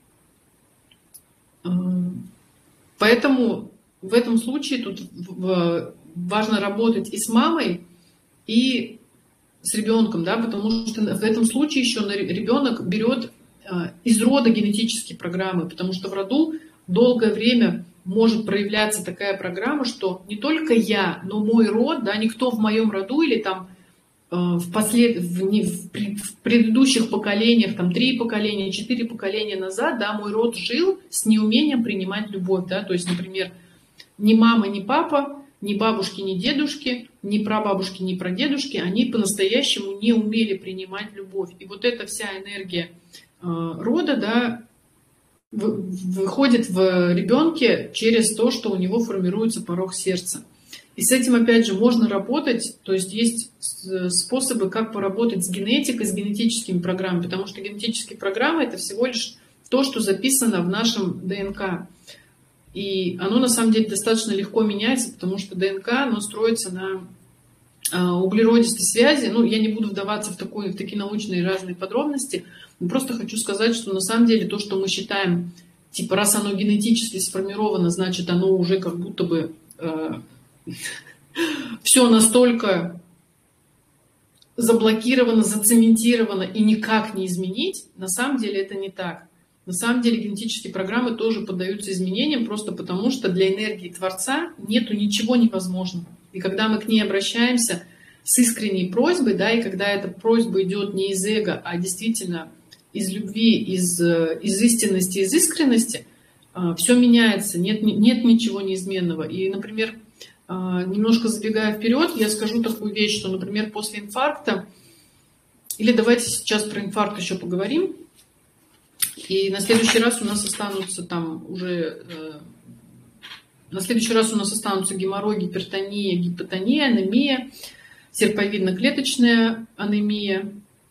Поэтому в этом случае тут важно работать и с мамой, и с ребенком, да, потому что в этом случае еще ребенок берет из рода генетические программы, потому что в роду долгое время может проявляться такая программа, что не только я, но мой род, да, никто в моем роду или там в предыдущих поколениях, там 3 поколения, 4 поколения назад, да, мой род жил с неумением принимать любовь, да, то есть, например, ни мама, ни папа, ни бабушки, ни дедушки, ни прабабушки, ни прадедушки, они по-настоящему не умели принимать любовь. И вот эта вся энергия рода, да, выходит в ребенке через то, что у него формируется порок сердца. И с этим, опять же, можно работать, то есть есть способы, как поработать с генетикой, с генетическими программами, потому что генетические программы — это всего лишь то, что записано в нашем ДНК. И оно, на самом деле, достаточно легко меняется, потому что ДНК, оно строится на углеродистой связи. Ну, я не буду вдаваться в такие научные разные подробности, но просто хочу сказать, что на самом деле то, что мы считаем, типа, раз оно генетически сформировано, значит, оно уже как будто бы все настолько заблокировано, зацементировано и никак не изменить, на самом деле это не так. На самом деле генетические программы тоже поддаются изменениям, просто потому что для энергии Творца нету ничего невозможного. И когда мы к ней обращаемся с искренней просьбой, да, и когда эта просьба идет не из эго, а действительно из любви, из истинности, из искренности, все меняется, нет ничего неизменного. И, например, немножко забегая вперед, я скажу такую вещь, что, например, после инфаркта, или давайте сейчас про инфаркт еще поговорим, и на следующий раз у нас останутся геморрой, гипертония, гипотония, анемия, серповидно-клеточная анемия,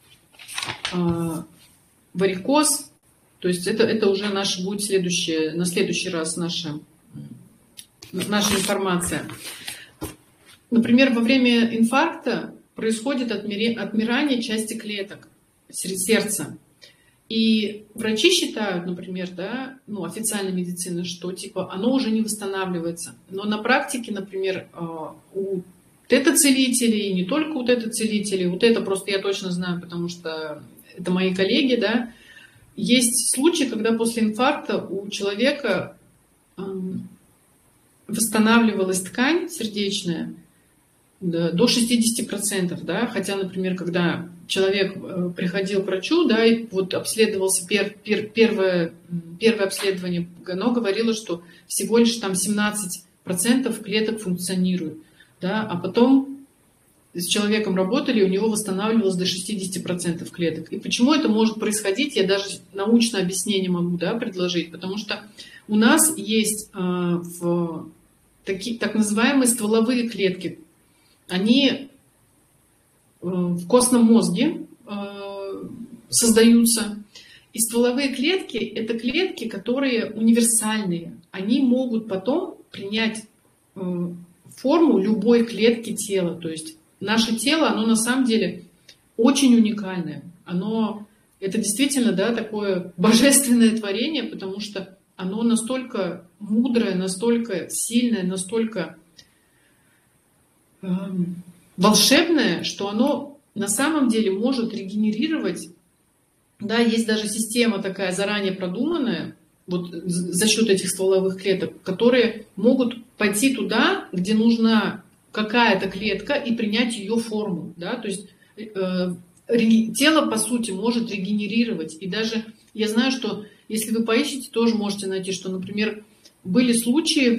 варикоз. То есть это уже будет на следующий раз наша информация. Например, во время инфаркта происходит отмирание части клеток сердца. И врачи считают, например, да, ну, официальной медицины, что типа оно уже не восстанавливается. Но на практике, например, у тета-целителей, и не только у тета-целителей, вот это просто я точно знаю, потому что это мои коллеги, да, есть случаи, когда после инфаркта у человека восстанавливалась ткань сердечная до 60%, да, хотя, например, когда человек приходил к врачу, да, и вот обследовался первое обследование, оно говорило, что всего лишь там 17% клеток функционируют, да, а потом с человеком работали, и у него восстанавливалось до 60% клеток. И почему это может происходить, я даже научное объяснение могу, да, предложить, потому что у нас есть так называемые стволовые клетки. Они в костном мозге создаются. И стволовые клетки – это клетки, которые универсальные. Они могут потом принять форму любой клетки тела. То есть наше тело, оно на самом деле очень уникальное. Это действительно, да, такое божественное творение, потому что оно настолько мудрое, настолько сильное, настолько волшебное, что оно на самом деле может регенерировать. Да, есть даже система такая заранее продуманная, вот за счет этих стволовых клеток, которые могут пойти туда, где нужна какая-то клетка, и принять ее форму. Да? То есть тело, по сути, может регенерировать. И даже я знаю, что если вы поищете, тоже можете найти, что, например, были случаи,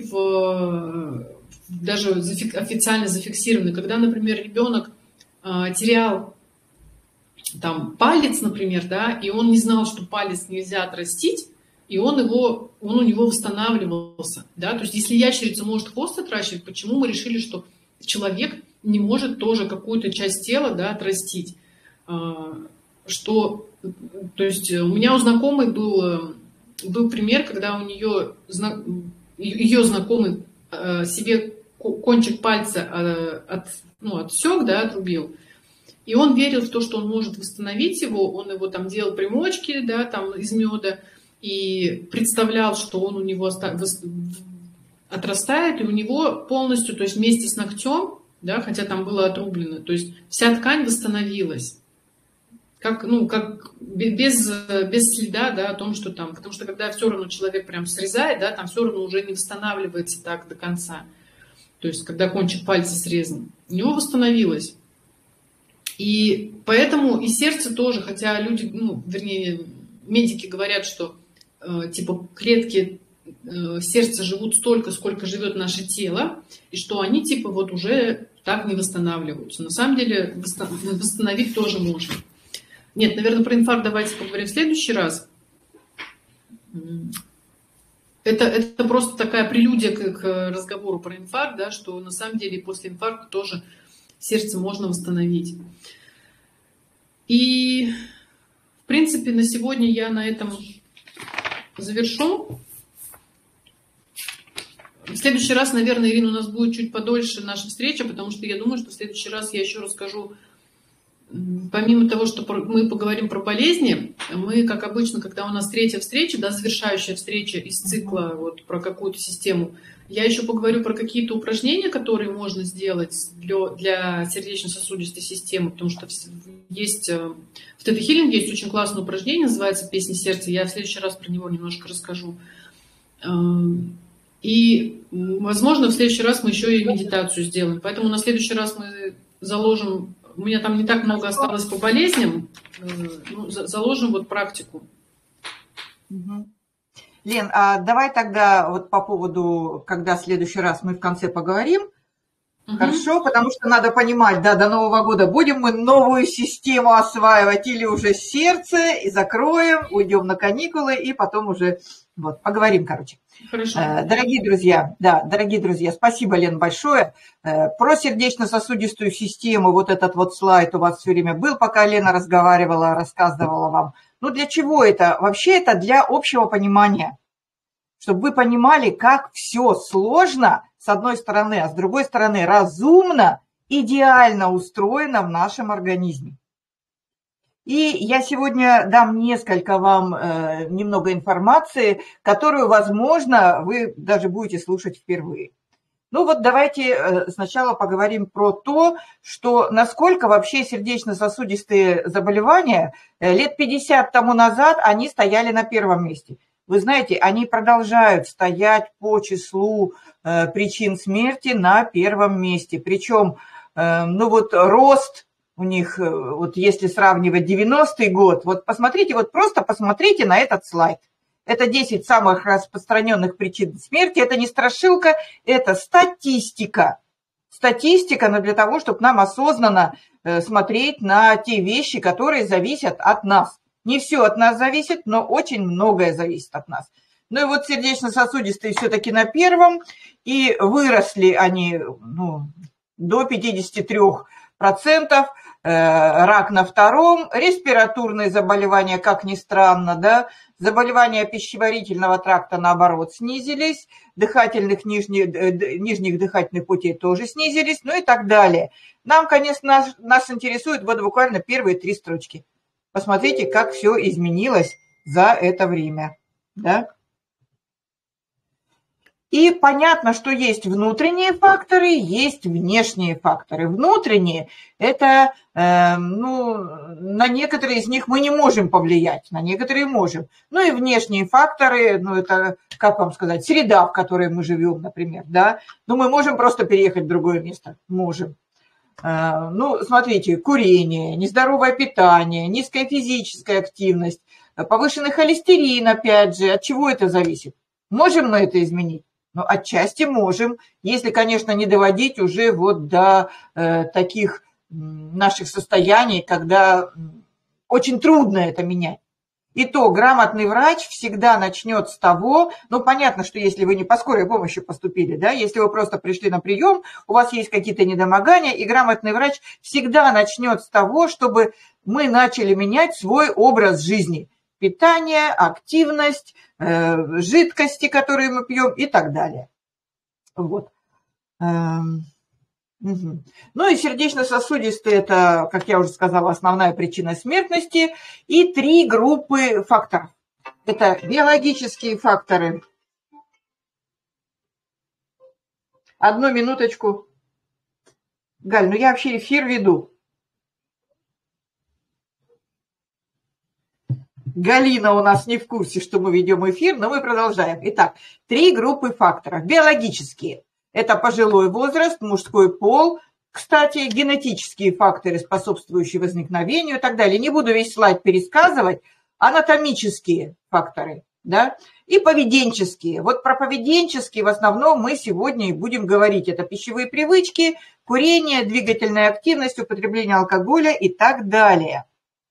даже официально зафиксированы, когда, например, ребенок терял там палец, например, да, и он не знал, что палец нельзя отрастить, и он у него восстанавливался. Да? То есть если ящерица может хвост отращивать, почему мы решили, что человек не может тоже какую-то часть тела, да, отрастить? То есть у меня у знакомой был пример, когда у нее ее знакомый себе кончик пальца отсек, да, отрубил. И он верил в то, что он может восстановить его. Он его там делал примочки, да, там из меда, и представлял, что он у него отрастает, и у него полностью, то есть вместе с ногтем, да, хотя там было отрублено, то есть вся ткань восстановилась. Как без следа, да, о том, что там, потому что когда все равно человек прям срезает, да, там все равно уже не восстанавливается так до конца. То есть когда кончик пальца срезан, у него восстановилось. И поэтому и сердце тоже, хотя люди, медики говорят, что типа клетки сердца живут столько, сколько живет наше тело, и что они типа вот уже так не восстанавливаются. На самом деле восстановить тоже можно. Нет, наверное, про инфаркт давайте поговорим в следующий раз. Это просто такая прелюдия к разговору про инфаркт, да, что на самом деле после инфаркта тоже сердце можно восстановить. И, в принципе, на сегодня я на этом завершу. В следующий раз, наверное, Ирина, у нас будет чуть подольше наша встреча, потому что я думаю, что в следующий раз я еще расскажу, помимо того, что мы поговорим про болезни, мы, как обычно, когда у нас третья встреча, да, завершающая встреча из цикла вот, про какую-то систему, я еще поговорю про какие-то упражнения, которые можно сделать для сердечно-сосудистой системы, потому что есть в тета-хилинге есть очень классное упражнение, называется «Песня сердца». Я в следующий раз про него немножко расскажу. И, возможно, в следующий раз мы еще и медитацию сделаем. Поэтому на следующий раз мы заложим... У меня там не так много осталось по болезням. Заложим вот практику. Лен, а давай тогда вот по поводу, когда в следующий раз мы в конце поговорим. Хорошо, потому что надо понимать, да, до Нового года будем мы новую систему осваивать или уже сердце, и закроем, уйдем на каникулы, и потом уже вот поговорим, короче. Хорошо. Дорогие друзья, спасибо, Лен, большое. Про сердечно-сосудистую систему, вот этот вот слайд у вас все время был, пока Лена разговаривала, рассказывала вам. Ну, для чего это? Вообще это для общего понимания, чтобы вы понимали, как все сложно с одной стороны, а с другой стороны разумно, идеально устроено в нашем организме. И я сегодня дам несколько вам немного информации, которую, возможно, вы даже будете слушать впервые. Ну вот давайте сначала поговорим про то, что насколько вообще сердечно-сосудистые заболевания лет 50 тому назад они стояли на первом месте. Вы знаете, они продолжают стоять по числу причин смерти на первом месте. Причем, ну вот рост у них, вот если сравнивать 90-й год, вот посмотрите, вот просто посмотрите на этот слайд. Это 10 самых распространенных причин смерти. Это не страшилка, это статистика. Статистика, но для того, чтобы нам осознанно смотреть на те вещи, которые зависят от нас. Не все от нас зависит, но очень многое зависит от нас. Ну и вот сердечно-сосудистые все-таки на первом, и выросли они до 53%. Рак на втором, респираторные заболевания, как ни странно, да, заболевания пищеварительного тракта, наоборот, снизились, нижних дыхательных путей тоже снизились, ну и так далее. Нам, конечно, нас интересуют вот буквально первые 3 строчки. Посмотрите, как все изменилось за это время, да. И понятно, что есть внутренние факторы, есть внешние факторы. Внутренние – это, на некоторые из них мы не можем повлиять, на некоторые можем. Ну и внешние факторы, это, как вам сказать, среда, в которой мы живем, например, да. Но мы можем просто переехать в другое место, можем. Смотрите, курение, нездоровое питание, низкая физическая активность, повышенный холестерин, опять же, от чего это зависит? Можем мы это изменить? Ну, отчасти можем, если, конечно, не доводить уже вот до таких наших состояний, когда очень трудно это менять. И то грамотный врач всегда начнет с того, понятно, что если вы не по скорой помощи поступили, да, если вы просто пришли на прием, у вас есть какие-то недомогания, и грамотный врач всегда начнет с того, чтобы мы начали менять свой образ жизни. Питание, активность, жидкости, которые мы пьем и так далее. Вот. Ну и сердечно-сосудистые – это, как я уже сказала, основная причина смертности. И 3 группы факторов. Это биологические факторы. Одну минуточку. Галь, я вообще эфир веду. Галина у нас не в курсе, что мы ведем эфир, но мы продолжаем. Итак, 3 группы факторов. Биологические – это пожилой возраст, мужской пол, кстати, генетические факторы, способствующие возникновению и так далее. Не буду весь слайд пересказывать. Анатомические факторы, да, и поведенческие. Вот про поведенческие в основном мы сегодня и будем говорить. Это пищевые привычки, курение, двигательная активность, употребление алкоголя и так далее.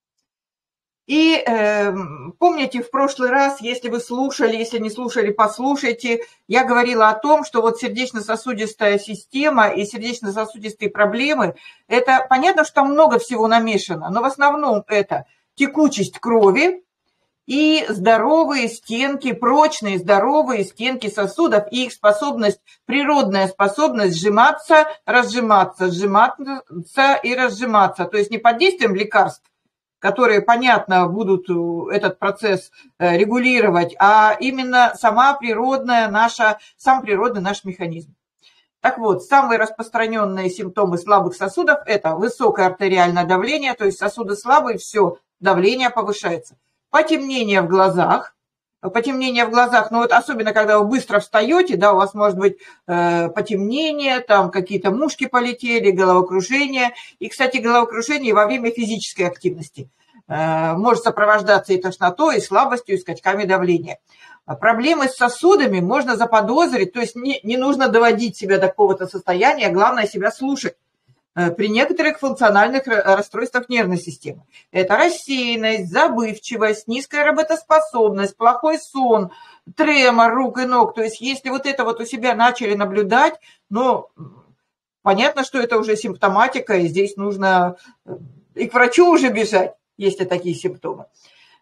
И помните, в прошлый раз, если вы слушали, если не слушали, послушайте, я говорила о том, что вот сердечно-сосудистая система и сердечно-сосудистые проблемы, это понятно, что там много всего намешано, но в основном это текучесть крови и здоровые стенки, прочные здоровые стенки сосудов и их способность, природная способность сжиматься, разжиматься, сжиматься и разжиматься, то есть не под действием лекарств, которые, понятно, будут этот процесс регулировать, а именно сам природный наш механизм. Так вот, самые распространенные симптомы слабых сосудов – это высокое артериальное давление, то есть сосуды слабые, все, давление повышается. Потемнение в глазах, особенно когда вы быстро встаете, да, у вас может быть потемнение, там какие-то мушки полетели, головокружение. И, кстати, головокружение во время физической активности может сопровождаться и тошнотой, и слабостью, и скачками давления. Проблемы с сосудами можно заподозрить, то есть не нужно доводить себя до какого-то состояния, главное себя слушать. При некоторых функциональных расстройствах нервной системы. Это рассеянность, забывчивость, низкая работоспособность, плохой сон, тремор рук и ног. То есть если вот это вот у себя начали наблюдать, понятно, что это уже симптоматика, и здесь нужно и к врачу уже бежать, если такие симптомы.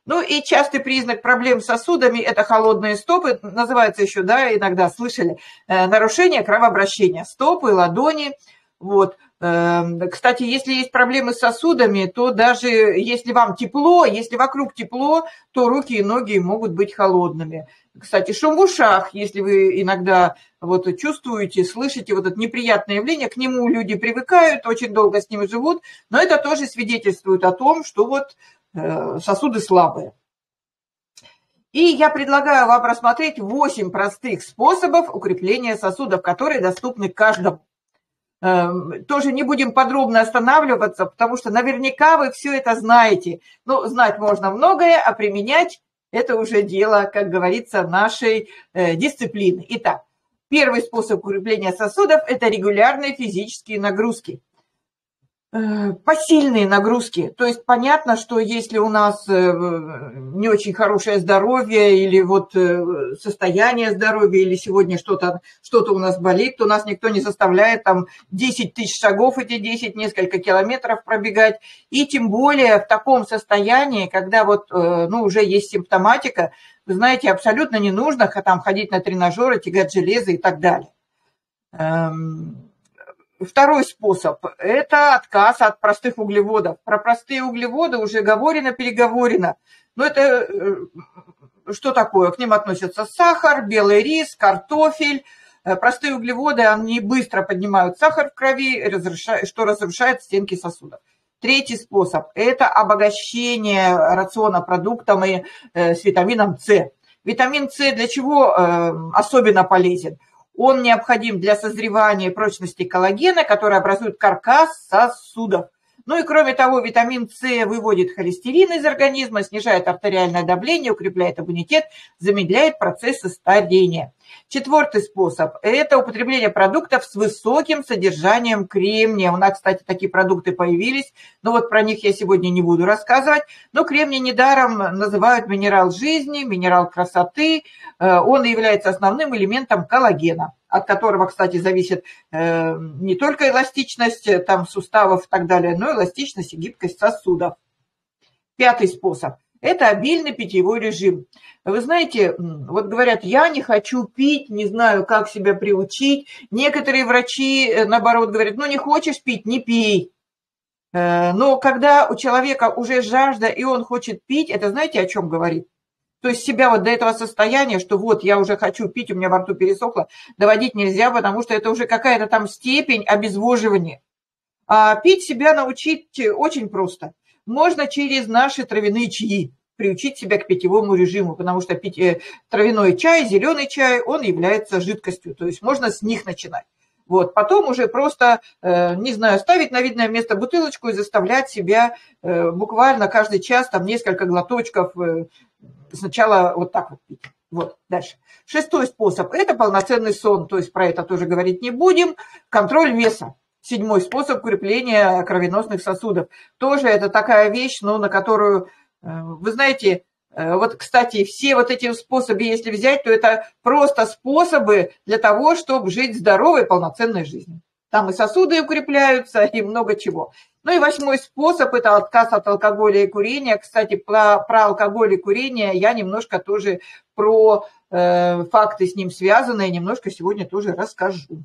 Ну и частый признак проблем с сосудами – это холодные стопы, называется еще, да, иногда слышали, нарушение кровообращения стопы, ладони. Вот. Кстати, если есть проблемы с сосудами, то даже если вам тепло, если вокруг тепло, то руки и ноги могут быть холодными. Кстати, шум в ушах, если вы иногда вот чувствуете, слышите вот это неприятное явление, к нему люди привыкают, очень долго с ним живут, но это тоже свидетельствует о том, что вот сосуды слабые. И я предлагаю вам рассмотреть 8 простых способов укрепления сосудов, которые доступны каждому. Тоже не будем подробно останавливаться, потому что наверняка вы все это знаете. Ну, знать можно многое, а применять – это уже дело, как говорится, нашей дисциплины. Итак, первый способ укрепления сосудов – это регулярные физические нагрузки. Посильные нагрузки. То есть понятно, что если у нас не очень хорошее здоровье или вот состояние здоровья, или сегодня что-то у нас болит, то нас никто не заставляет там 10 тысяч шагов, эти 10, несколько километров пробегать. И тем более в таком состоянии, когда вот, ну, уже есть симптоматика, вы знаете, абсолютно не нужно там ходить на тренажеры, тягать железо и так далее. Второй способ – это отказ от простых углеводов. Про простые углеводы уже говорено-переговорено. Но это что такое? К ним относятся сахар, белый рис, картофель. Простые углеводы, они быстро поднимают сахар в крови, что разрушает стенки сосудов. Третий способ – это обогащение рациона продуктами с витамином С. Витамин С для чего особенно полезен? Он необходим для созревания и прочности коллагена, который образует каркас сосудов. Ну и кроме того, витамин С выводит холестерин из организма, снижает артериальное давление, укрепляет иммунитет, замедляет процессы старения. Четвертый способ – это употребление продуктов с высоким содержанием кремния. У нас, кстати, такие продукты появились, но вот про них я сегодня не буду рассказывать. Но кремний недаром называют минерал жизни, минерал красоты. Он является основным элементом коллагена, от которого, кстати, зависит не только эластичность там, суставов и так далее, но и эластичность и гибкость сосудов. Пятый способ – это обильный питьевой режим. Вы знаете, вот говорят, я не хочу пить, не знаю, как себя приучить. Некоторые врачи, наоборот, говорят, ну не хочешь пить, не пей. Но когда у человека уже жажда, и он хочет пить, это знаете, о чем говорит? То есть себя вот до этого состояния, что вот я уже хочу пить, у меня во рту пересохло, доводить нельзя, потому что это уже какая-то там степень обезвоживания. А пить себя научить очень просто. Можно через наши травяные чаи приучить себя к питьевому режиму, потому что пить травяной чай, зеленый чай, он является жидкостью, то есть можно с них начинать. Вот. Потом уже просто, не знаю, ставить на видное место бутылочку и заставлять себя буквально каждый час там несколько глоточков сначала вот так вот пить. Вот, дальше. Шестой способ – это полноценный сон, то есть про это тоже говорить не будем. Контроль веса. Седьмой способ укрепления кровеносных сосудов. Тоже это такая вещь, но на которую, вы знаете, вот, кстати, все вот эти способы, если взять, то это просто способы для того, чтобы жить здоровой, полноценной жизнью. Там и сосуды укрепляются, и много чего. Ну и восьмой способ – это отказ от алкоголя и курения. Кстати, про алкоголь и курение я немножко тоже про факты с ним связанные, немножко сегодня тоже расскажу.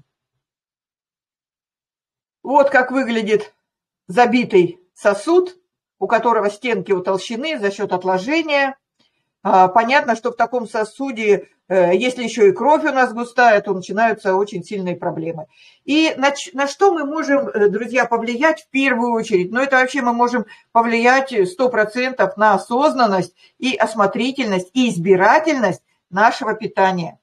Вот как выглядит забитый сосуд, у которого стенки утолщены за счет отложения. Понятно, что в таком сосуде, если еще и кровь у нас густая, то начинаются очень сильные проблемы. И на что мы можем, друзья, повлиять в первую очередь? Ну, это вообще мы можем повлиять 100% на осознанность и осмотрительность, и избирательность нашего питания.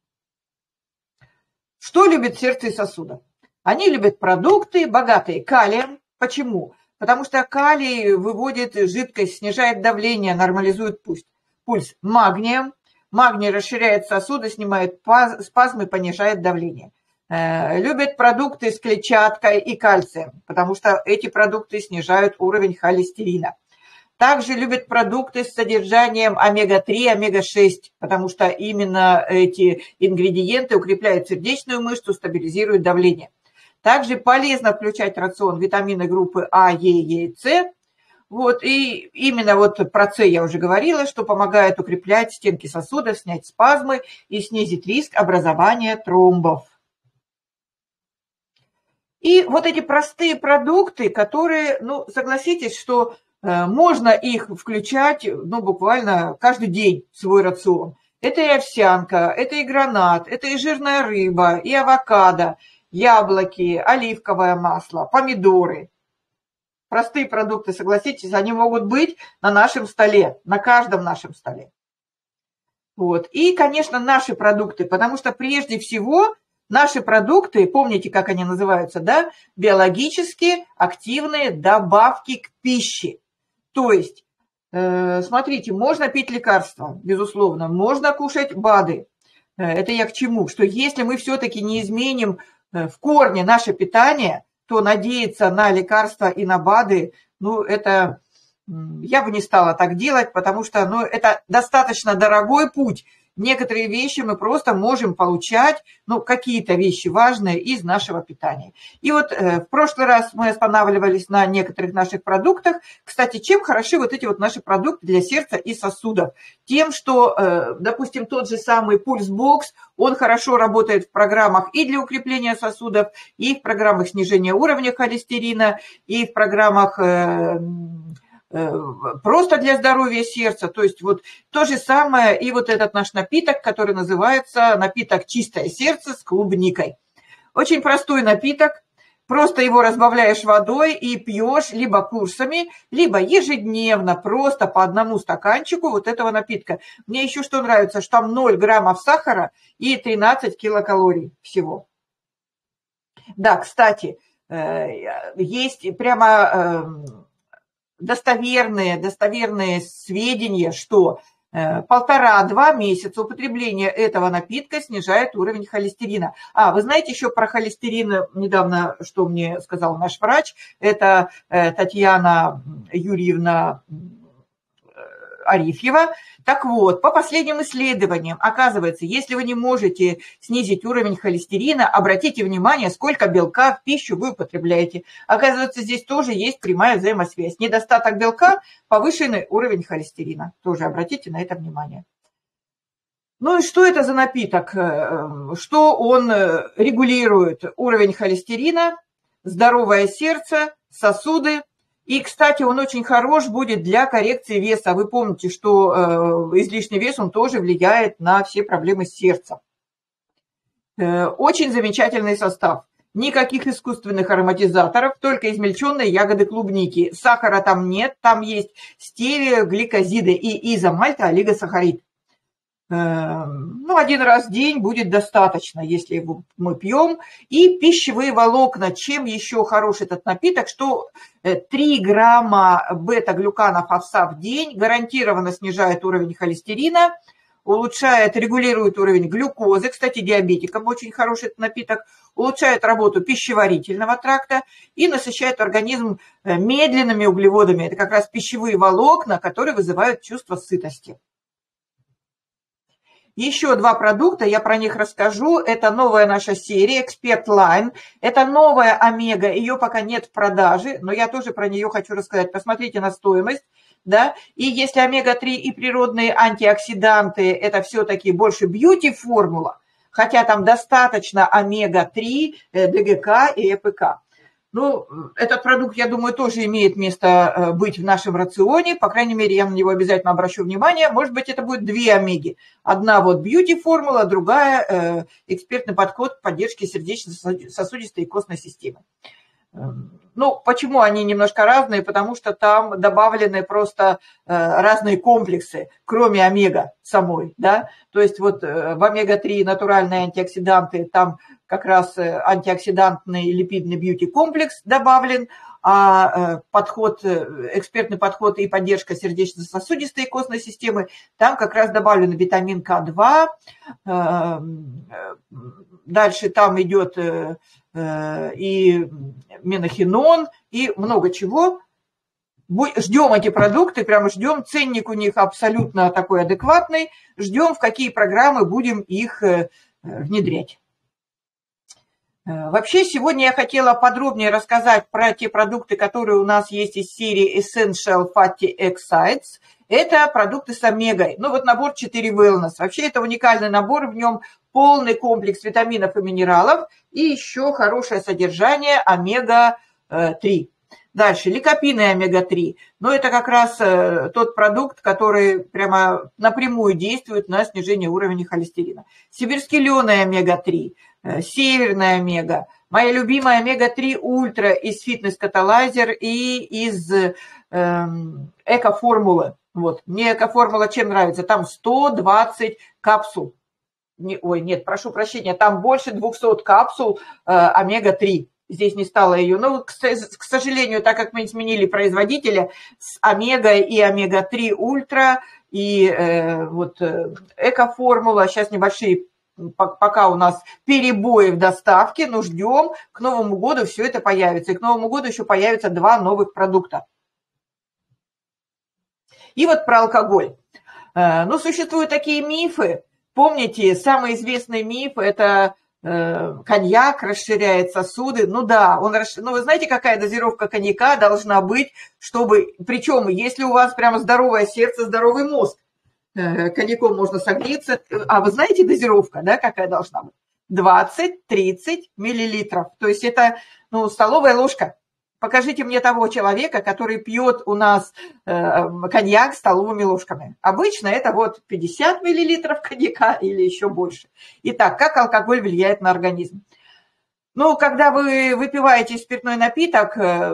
Что любит сердце и сосуды? Они любят продукты, богатые калием. Почему? Потому что калий выводит жидкость, снижает давление, нормализует пульс. Магнием. Магний расширяет сосуды, снимает спазмы, понижает давление. Любят продукты с клетчаткой и кальцием, потому что эти продукты снижают уровень холестерина. Также любят продукты с содержанием омега-3, омега-6, потому что именно эти ингредиенты укрепляют сердечную мышцу, стабилизируют давление. Также полезно включать в рацион витамины группы А, Е и С. Вот, и именно вот про С я уже говорила, что помогает укреплять стенки сосудов, снять спазмы и снизить риск образования тромбов. И вот эти простые продукты, которые, ну, согласитесь, что можно их включать, ну, буквально каждый день в свой рацион. Это и овсянка, это и гранат, это и жирная рыба, и авокадо, яблоки, оливковое масло, помидоры. Простые продукты, согласитесь, они могут быть на нашем столе, на каждом нашем столе. Вот. И, конечно, наши продукты, потому что прежде всего наши продукты, помните, как они называются, да? Биологически активные добавки к пище. То есть, смотрите, можно пить лекарства, безусловно, можно кушать БАДы. Это я к чему? Что если мы все-таки не изменим в корне наше питание, то надеяться на лекарства и на БАДы, ну, это я бы не стала так делать, потому что, ну, это достаточно дорогой путь. Некоторые вещи мы просто можем получать, ну, какие-то вещи важные из нашего питания. И вот в прошлый раз мы останавливались на некоторых наших продуктах. Кстати, чем хороши вот эти вот наши продукты для сердца и сосудов? Тем, что, допустим, тот же самый PulseBox, он хорошо работает в программах и для укрепления сосудов, и в программах снижения уровня холестерина, и в программах просто для здоровья сердца. То есть вот то же самое и вот этот наш напиток, который называется напиток «Чистое сердце» с клубникой. Очень простой напиток, просто его разбавляешь водой и пьешь либо курсами, либо ежедневно просто по одному стаканчику вот этого напитка. Мне еще что нравится, что там 0 граммов сахара и 13 килокалорий всего. Да, кстати, есть прямо достоверные сведения, что 1,5-2 месяца употребления этого напитка снижает уровень холестерина. Вы знаете еще про холестерин недавно, что мне сказал наш врач, это Татьяна Юрьевна Арифьева. Так вот, по последним исследованиям, оказывается, если вы не можете снизить уровень холестерина, обратите внимание, сколько белка в пищу вы употребляете. Оказывается, здесь тоже есть прямая взаимосвязь. Недостаток белка, повышенный уровень холестерина. Тоже обратите на это внимание. Ну и что это за напиток? Что он регулирует? Уровень холестерина, здоровое сердце, сосуды. И, кстати, он очень хорош будет для коррекции веса. Вы помните, что излишний вес, он тоже влияет на все проблемы с сердцем. Очень замечательный состав. Никаких искусственных ароматизаторов, только измельченные ягоды клубники. Сахара там нет, там есть стевия, гликозиды и изомальто-олигосахарид. Ну, 1 раз в день будет достаточно, если мы пьем. И пищевые волокна. Чем еще хорош этот напиток, что 3 грамма бета-глюканов овса в день гарантированно снижает уровень холестерина, улучшает, регулирует уровень глюкозы. Кстати, диабетикам очень хороший этот напиток. Улучшает работу пищеварительного тракта и насыщает организм медленными углеводами. Это как раз пищевые волокна, которые вызывают чувство сытости. Еще 2 продукта, я про них расскажу. Это новая наша серия Expert Line. Это новая омега, ее пока нет в продаже, но я тоже про нее хочу рассказать. Посмотрите на стоимость. Да? И если омега-3 и природные антиоксиданты, это все-таки больше бьюти-формула, хотя там достаточно омега-3, ДГК и ЭПК. Ну, этот продукт, я думаю, тоже имеет место быть в нашем рационе. По крайней мере, я на него обязательно обращу внимание. Может быть, это будет 2 омеги. Одна вот бьюти-формула, другая экспертный подход к поддержке сердечно-сосудистой и костной системы. Ну, почему они немножко разные? Потому что там добавлены просто разные комплексы, кроме омега самой, да. То есть вот в омега-3 натуральные антиоксиданты, там как раз антиоксидантный липидный бьюти-комплекс добавлен, а экспертный подход и поддержка сердечно-сосудистой и костной системы, там как раз добавлен витамин К2, дальше там идет и менохинон, и много чего. Ждем эти продукты, прямо ждем, ценник у них абсолютно такой адекватный, ждем, в какие программы будем их внедрять. Вообще, сегодня я хотела подробнее рассказать про те продукты, которые у нас есть из серии Essential Fatty Acids. Это продукты с омегой. Ну вот набор 4 Wellness. Вообще это уникальный набор, в нем полный комплекс витаминов и минералов и еще хорошее содержание омега-3. Дальше, ликопин и омега-3. Но это как раз тот продукт, который прямо напрямую действует на снижение уровня холестерина. Сибирский лен и омега-3. Северная омега, моя любимая омега-3 ультра из фитнес-каталайзер и из эко-формулы. Вот. Мне эко-формула чем нравится? Там 120 капсул. Ой, нет, прошу прощения, там больше 200 капсул омега-3. Здесь не стало ее. Но, к сожалению, так как мы изменили производителя, с омега и омега-3 ультра и вот эко-формула, сейчас небольшие пока у нас перебои в доставке, но ждем, к Новому году все это появится. И к Новому году еще появятся 2 новых продукта. И вот про алкоголь. Ну, существуют такие мифы. Помните, самый известный миф – это коньяк расширяет сосуды. Ну да, ну вы знаете, какая дозировка коньяка должна быть, чтобы… Причем, если у вас прямо здоровое сердце, здоровый мозг, коньяком можно согреться. А вы знаете дозировка, да, какая должна быть? 20-30 миллилитров. То есть это, ну, столовая ложка. Покажите мне того человека, который пьет у нас коньяк столовыми ложками. Обычно это вот 50 миллилитров коньяка или еще больше. Итак, как алкоголь влияет на организм? Ну, когда вы выпиваете спиртной напиток,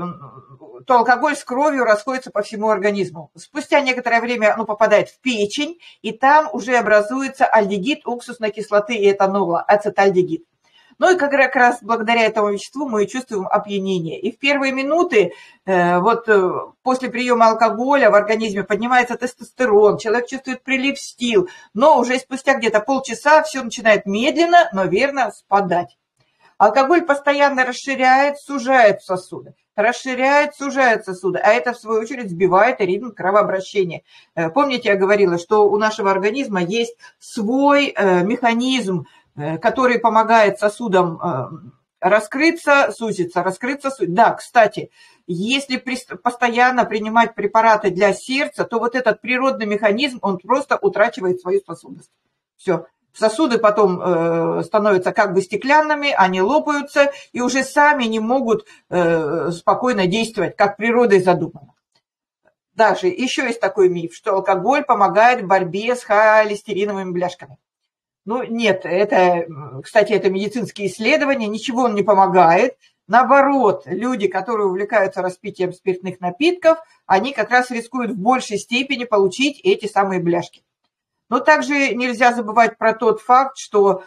то алкоголь с кровью расходится по всему организму. Спустя некоторое время оно попадает в печень, и там уже образуется альдегид уксусной кислоты и этанола, ацетальдегид. Ну и как раз благодаря этому веществу мы чувствуем опьянение. И в первые минуты, вот после приема алкоголя в организме поднимается тестостерон, человек чувствует прилив сил, но уже спустя где-то полчаса все начинает медленно, но верно спадать. Алкоголь постоянно расширяет, сужает сосуды. Расширяет, сужает сосуды, а это, в свою очередь, сбивает ритм кровообращения. Помните, я говорила, что у нашего организма есть свой механизм, который помогает сосудам раскрыться, сузиться, раскрыться, сузиться. Да, кстати, если постоянно принимать препараты для сердца, то вот этот природный механизм, он просто утрачивает свою способность. Все. Сосуды потом становятся как бы стеклянными, они лопаются и уже сами не могут спокойно действовать, как природой задумано. Даже еще есть такой миф, что алкоголь помогает в борьбе с холестериновыми бляшками. Ну, нет, это, кстати, это медицинские исследования, ничего он не помогает. Наоборот, люди, которые увлекаются распитием спиртных напитков, они как раз рискуют в большей степени получить эти самые бляшки. Но также нельзя забывать про тот факт, что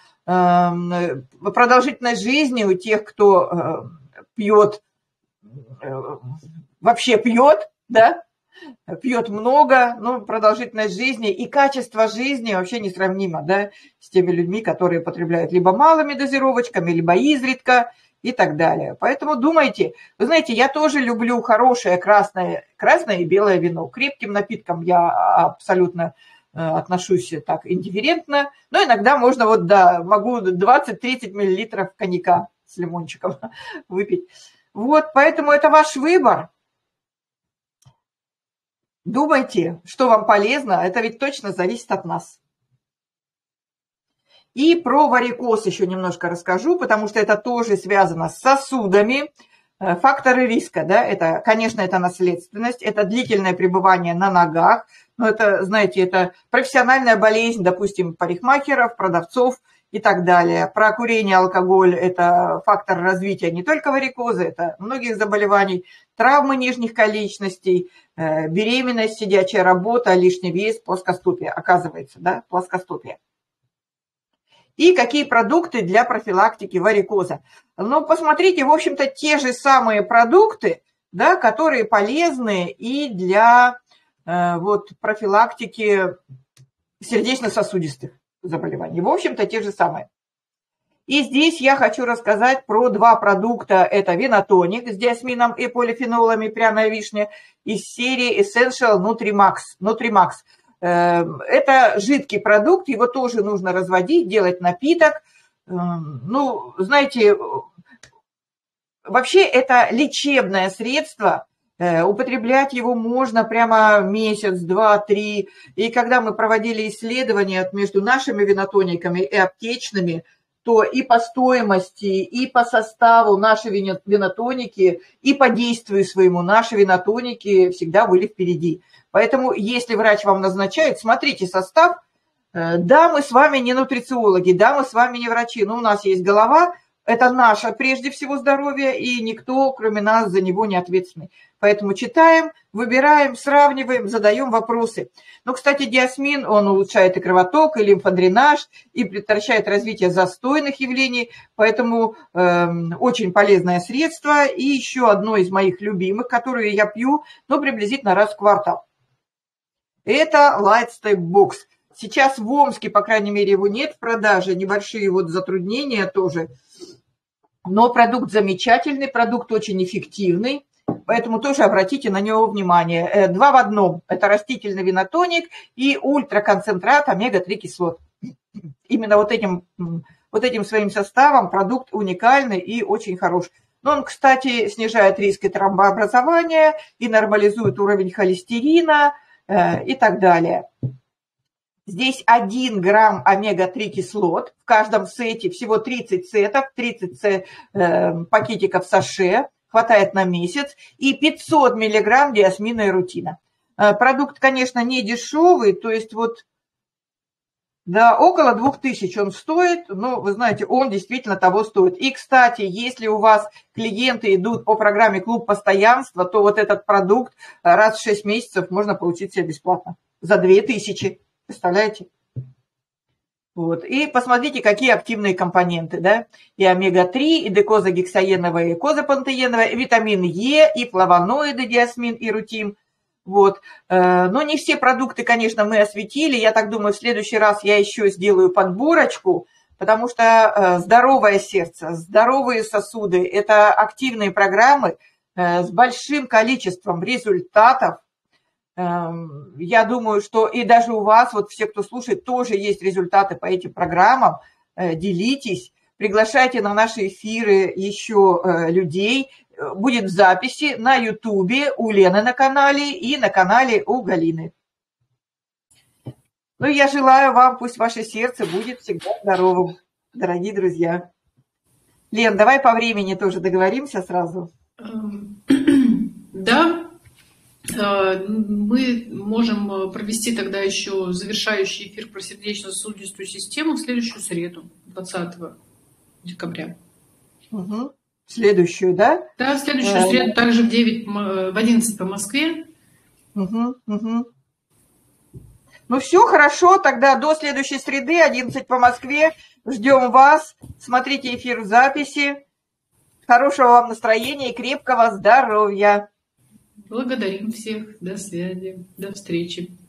продолжительность жизни у тех, кто пьет, вообще пьет, да, пьет много, но продолжительность жизни и качество жизни вообще несравнимо, да, с теми людьми, которые потребляют либо малыми дозировочками, либо изредка и так далее. Поэтому думайте, вы знаете, я тоже люблю хорошее красное и белое вино. К крепким напиткам я абсолютно отношусь так индифферентно, но иногда можно вот, да, могу 20-30 миллилитров коньяка с лимончиком выпить. Вот, поэтому это ваш выбор. Думайте, что вам полезно, это ведь точно зависит от нас. И про варикоз еще немножко расскажу, потому что это тоже связано с сосудами. Факторы риска, да, это, конечно, это наследственность, это длительное пребывание на ногах, но это, знаете, это профессиональная болезнь, допустим, парикмахеров, продавцов и так далее. Про курение, алкоголь – это фактор развития не только варикоза, это многих заболеваний, травмы нижних конечностей, беременность, сидячая работа, лишний вес, плоскостопие, оказывается, да, плоскостопие. И какие продукты для профилактики варикоза. Ну, посмотрите, в общем-то, те же самые продукты, да, которые полезны и для вот, профилактики сердечно-сосудистых заболеваний. В общем-то, те же самые. И здесь я хочу рассказать про 2 продукта. Это винотоник с диасмином и полифенолами, пряная вишня, из серии Essential Nutrimax. Это жидкий продукт, его тоже нужно разводить, делать напиток. Ну, знаете, вообще это лечебное средство. Употреблять его можно прямо месяц, два, три. И когда мы проводили исследования между нашими винотониками и аптечными, то и по стоимости, и по составу наши винотоники, и по действию своему наши винотоники всегда были впереди. Поэтому, если врач вам назначает, смотрите состав. Да, мы с вами не нутрициологи, да, мы с вами не врачи, но у нас есть голова, это наше прежде всего здоровье, и никто, кроме нас, за него не ответственный. Поэтому читаем, выбираем, сравниваем, задаем вопросы. Ну, кстати, диасмин, он улучшает и кровоток, и лимфодренаж, и предотвращает развитие застойных явлений, поэтому очень полезное средство. И еще одно из моих любимых, которые я пью, ну, приблизительно раз в квартал. Это Light Step Box. Сейчас в Омске, по крайней мере, его нет в продаже, небольшие вот затруднения тоже. Но продукт замечательный, продукт очень эффективный, поэтому тоже обратите на него внимание. 2 в 1. Это растительный винотоник и ультраконцентрат омега-3 кислот. Именно вот этим своим составом продукт уникальный и очень хорош. Но он, кстати, снижает риски тромбообразования и нормализует уровень холестерина и так далее. Здесь 1 грамм омега-3 кислот. В каждом сете всего 30 сетов, 30 пакетиков саше. Хватает на месяц. И 500 миллиграмм диасмина и рутина. Продукт, конечно, не дешевый. То есть вот да, около 2000 он стоит. Но, вы знаете, он действительно того стоит. И, кстати, если у вас клиенты идут по программе «Клуб постоянства», то вот этот продукт раз в 6 месяцев можно получить себе бесплатно. За 2000. Представляете? Вот. И посмотрите, какие активные компоненты, да? И омега-3, и декозагексаеновая, и козапантееновая, и витамин Е, и флавоноиды, диасмин и рутин. Вот. Но не все продукты, конечно, мы осветили. Я так думаю, в следующий раз я еще сделаю подборочку, потому что здоровое сердце, здоровые сосуды – это активные программы с большим количеством результатов. Я думаю, что и даже у вас, вот все, кто слушает, тоже есть результаты по этим программам. Делитесь, приглашайте на наши эфиры еще людей. Будет в записи на Ютубе у Лены на канале и на канале у Галины. Ну, я желаю вам, пусть ваше сердце будет всегда здоровым, дорогие друзья. Лен, давай по времени тоже договоримся сразу. Да. Мы можем провести тогда еще завершающий эфир про сердечно-сосудистую систему в следующую среду, 20 декабря. Угу. Следующую, да? Да, в следующую среду, также в 11 по Москве. Угу. Ну все, хорошо, тогда до следующей среды, 11 по Москве. Ждем вас. Смотрите эфир в записи. Хорошего вам настроения и крепкого здоровья. Благодарим всех. До связи. До встречи.